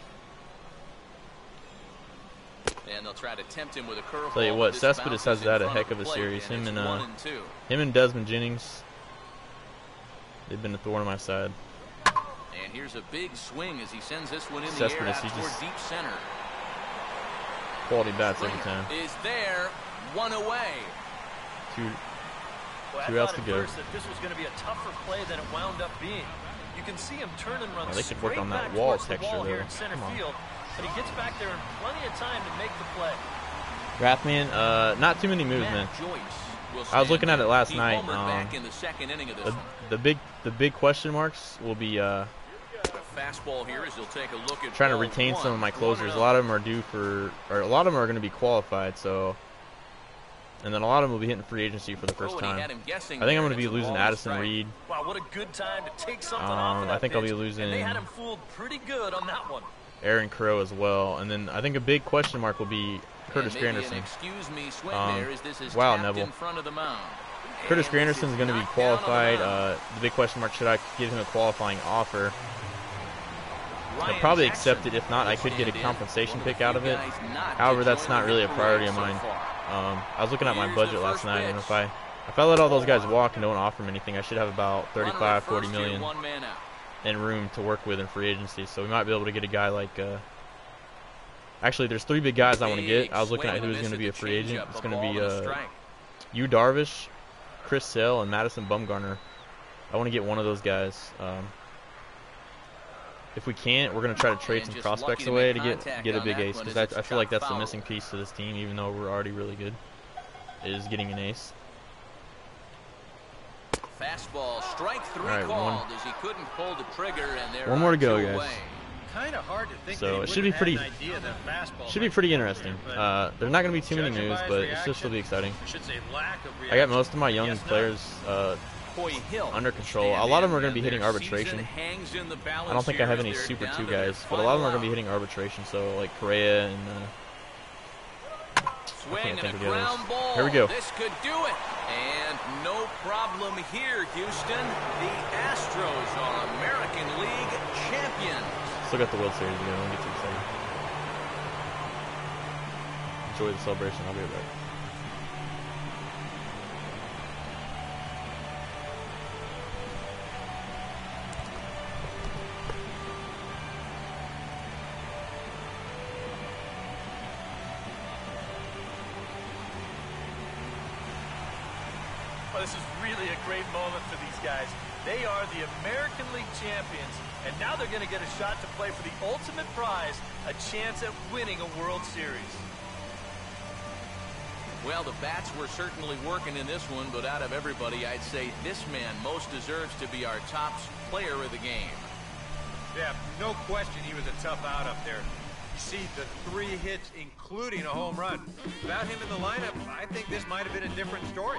And they'll try to tempt him with a curveball. Tell you what, This Cespedes has bounces in had a front heck of a the plate, series. Him it's and one uh, and two. him and Desmond Jennings, they've been a thorn on my side. And here's a big swing as he sends this one in the Cespedes, air out he toward just- deep center. Quality bats every Springer time. is there, one away. Two, Well, Two I outs thought to at go. first that this was going to be a tougher play than it wound up being. You can see him turn and run Oh, they could work straight on that back wall towards the texture, wall here though. in center Come on. field, but he gets back there in plenty of time to make the play. Rathman, uh, not too many moves, man. Matt Joyce will I was looking at it last He night. homered Um, back in the second inning of this The, one. the big, the big question marks will be uh, A fastball here as he'll take a look at trying to ball retain one. some of my One closers. and A lot of them are due for, or a lot of them are going to be qualified. So, and then a lot of them will be hitting free agency for the first Oh, and he time. had him guessing I think I'm there, going to be and it's a losing ball and Addison strike. Reed. Wow, what a good time to take something Um, off of that I think I'll be pitch. losing- And they had him fooled pretty good on that one. Aaron Crow as well, and then I think a big question mark will be Curtis And maybe Granderson. an excuse me swing Um, there as this is wow, tapped Neville. in front of the mound. Curtis And this Granderson is going to be knocked down on the qualified. mound. Uh, the big question mark: should I give him a qualifying offer? I'll Ryan probably Jackson accept it. If not, I could get a stand in. compensation One of pick the out of few it. guys not However, to that's join not the really a big priority of parade mine. so far. Um, I was looking at my Here's budget the last first night, and pitch. if I if I let all those guys walk and don't offer them anything, I should have about Runner at thirty-five, forty first here, million one man out. in room to work with in free agency. So we might be able to get a guy like. Uh, actually, there's three big guys I want to get. I was looking at who's going to be a free agent. It's going to be uh, Yu Darvish, Chris Sale, and Madison Bumgarner. I want to get one of those guys. Um, if we can't, we're going to try to trade And some just prospects lucky to away make to get contact get a on big that ace, one because as I, I it's feel like shot that's the foul. missing piece to this team, even though we're already really good, is getting an ace. Fastball, strike three All right, called one- as he couldn't pull the trigger, and there One more are to go, two guys. away. Kind of hard to think So that he it should be wouldn't have pretty- an idea that fastball Should be might pretty be interesting. there, but Uh, there's not going to be too many judging moves, by his but it should still reaction, be exciting. I should say lack of I got reaction. most of my young Yes, no. players uh, Coy Hill under control. stand A lot of them in, are going to be and hitting their arbitration. season hangs in the I balance don't think I here have as any they're Super down two to their guys, but a lot of them are going to be final hitting arbitration. So like Correa and uh, out. Swing can't and think a of the others. ground ball. Here we go. This could do it. And no problem here, Houston. The Astros are American League champions. still got the World Series again. Don't get too excited. Enjoy the celebration. I'll be right back. Well, this is really a great moment for these guys. They are the American League champions, and now they're going to get a shot to play for the ultimate prize, a chance at winning a World Series. Well, the bats were certainly working in this one, but out of everybody, I'd say this man most deserves to be our top player of the game. Yeah, no question he was a tough out up there. You see the three hits, including a home run. Without him in the lineup, I think this might have been a different story.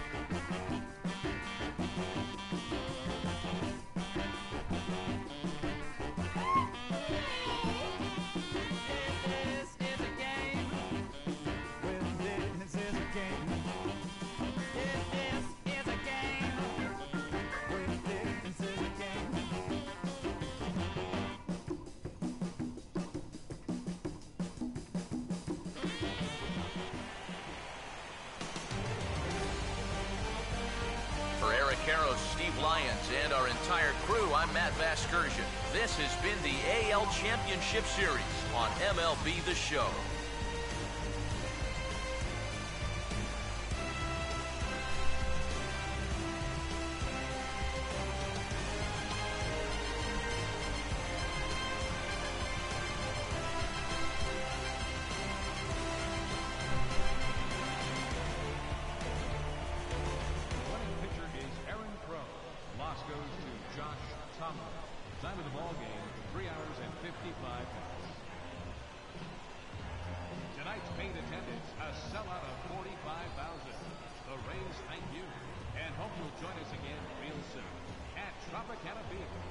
Steve Lyons, and our entire crew, I'm Matt Vasgersian. This has been the A L Championship Series on M L B The Show. Time of the ball game, three hours and fifty-five minutes. Tonight's paid attendance, a sellout of forty-five thousand. The Rays thank you, and hope you'll join us again real soon at Tropicana Field.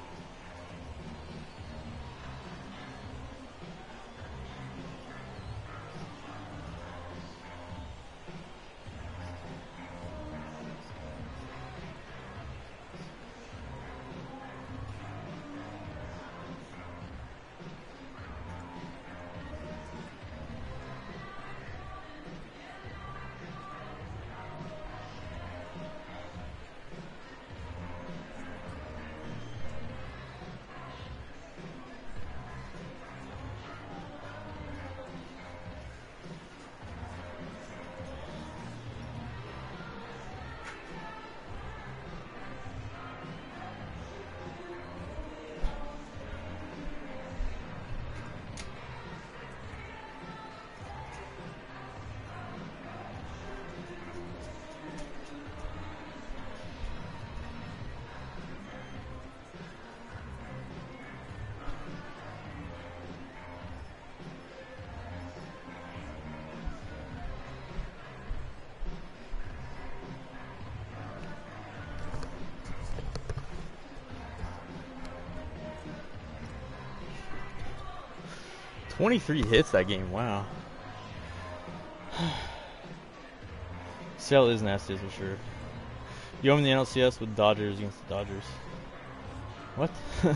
twenty-three hits that game, wow. Sale is nasty for sure. You own the N L C S with Dodgers against the Dodgers. What?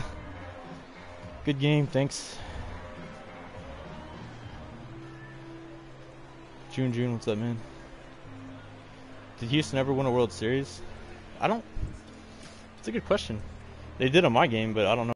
Good game, thanks. June June, what's up, man? Did Houston ever win a World Series? I don't. It's a good question. They did on my game, but I don't know.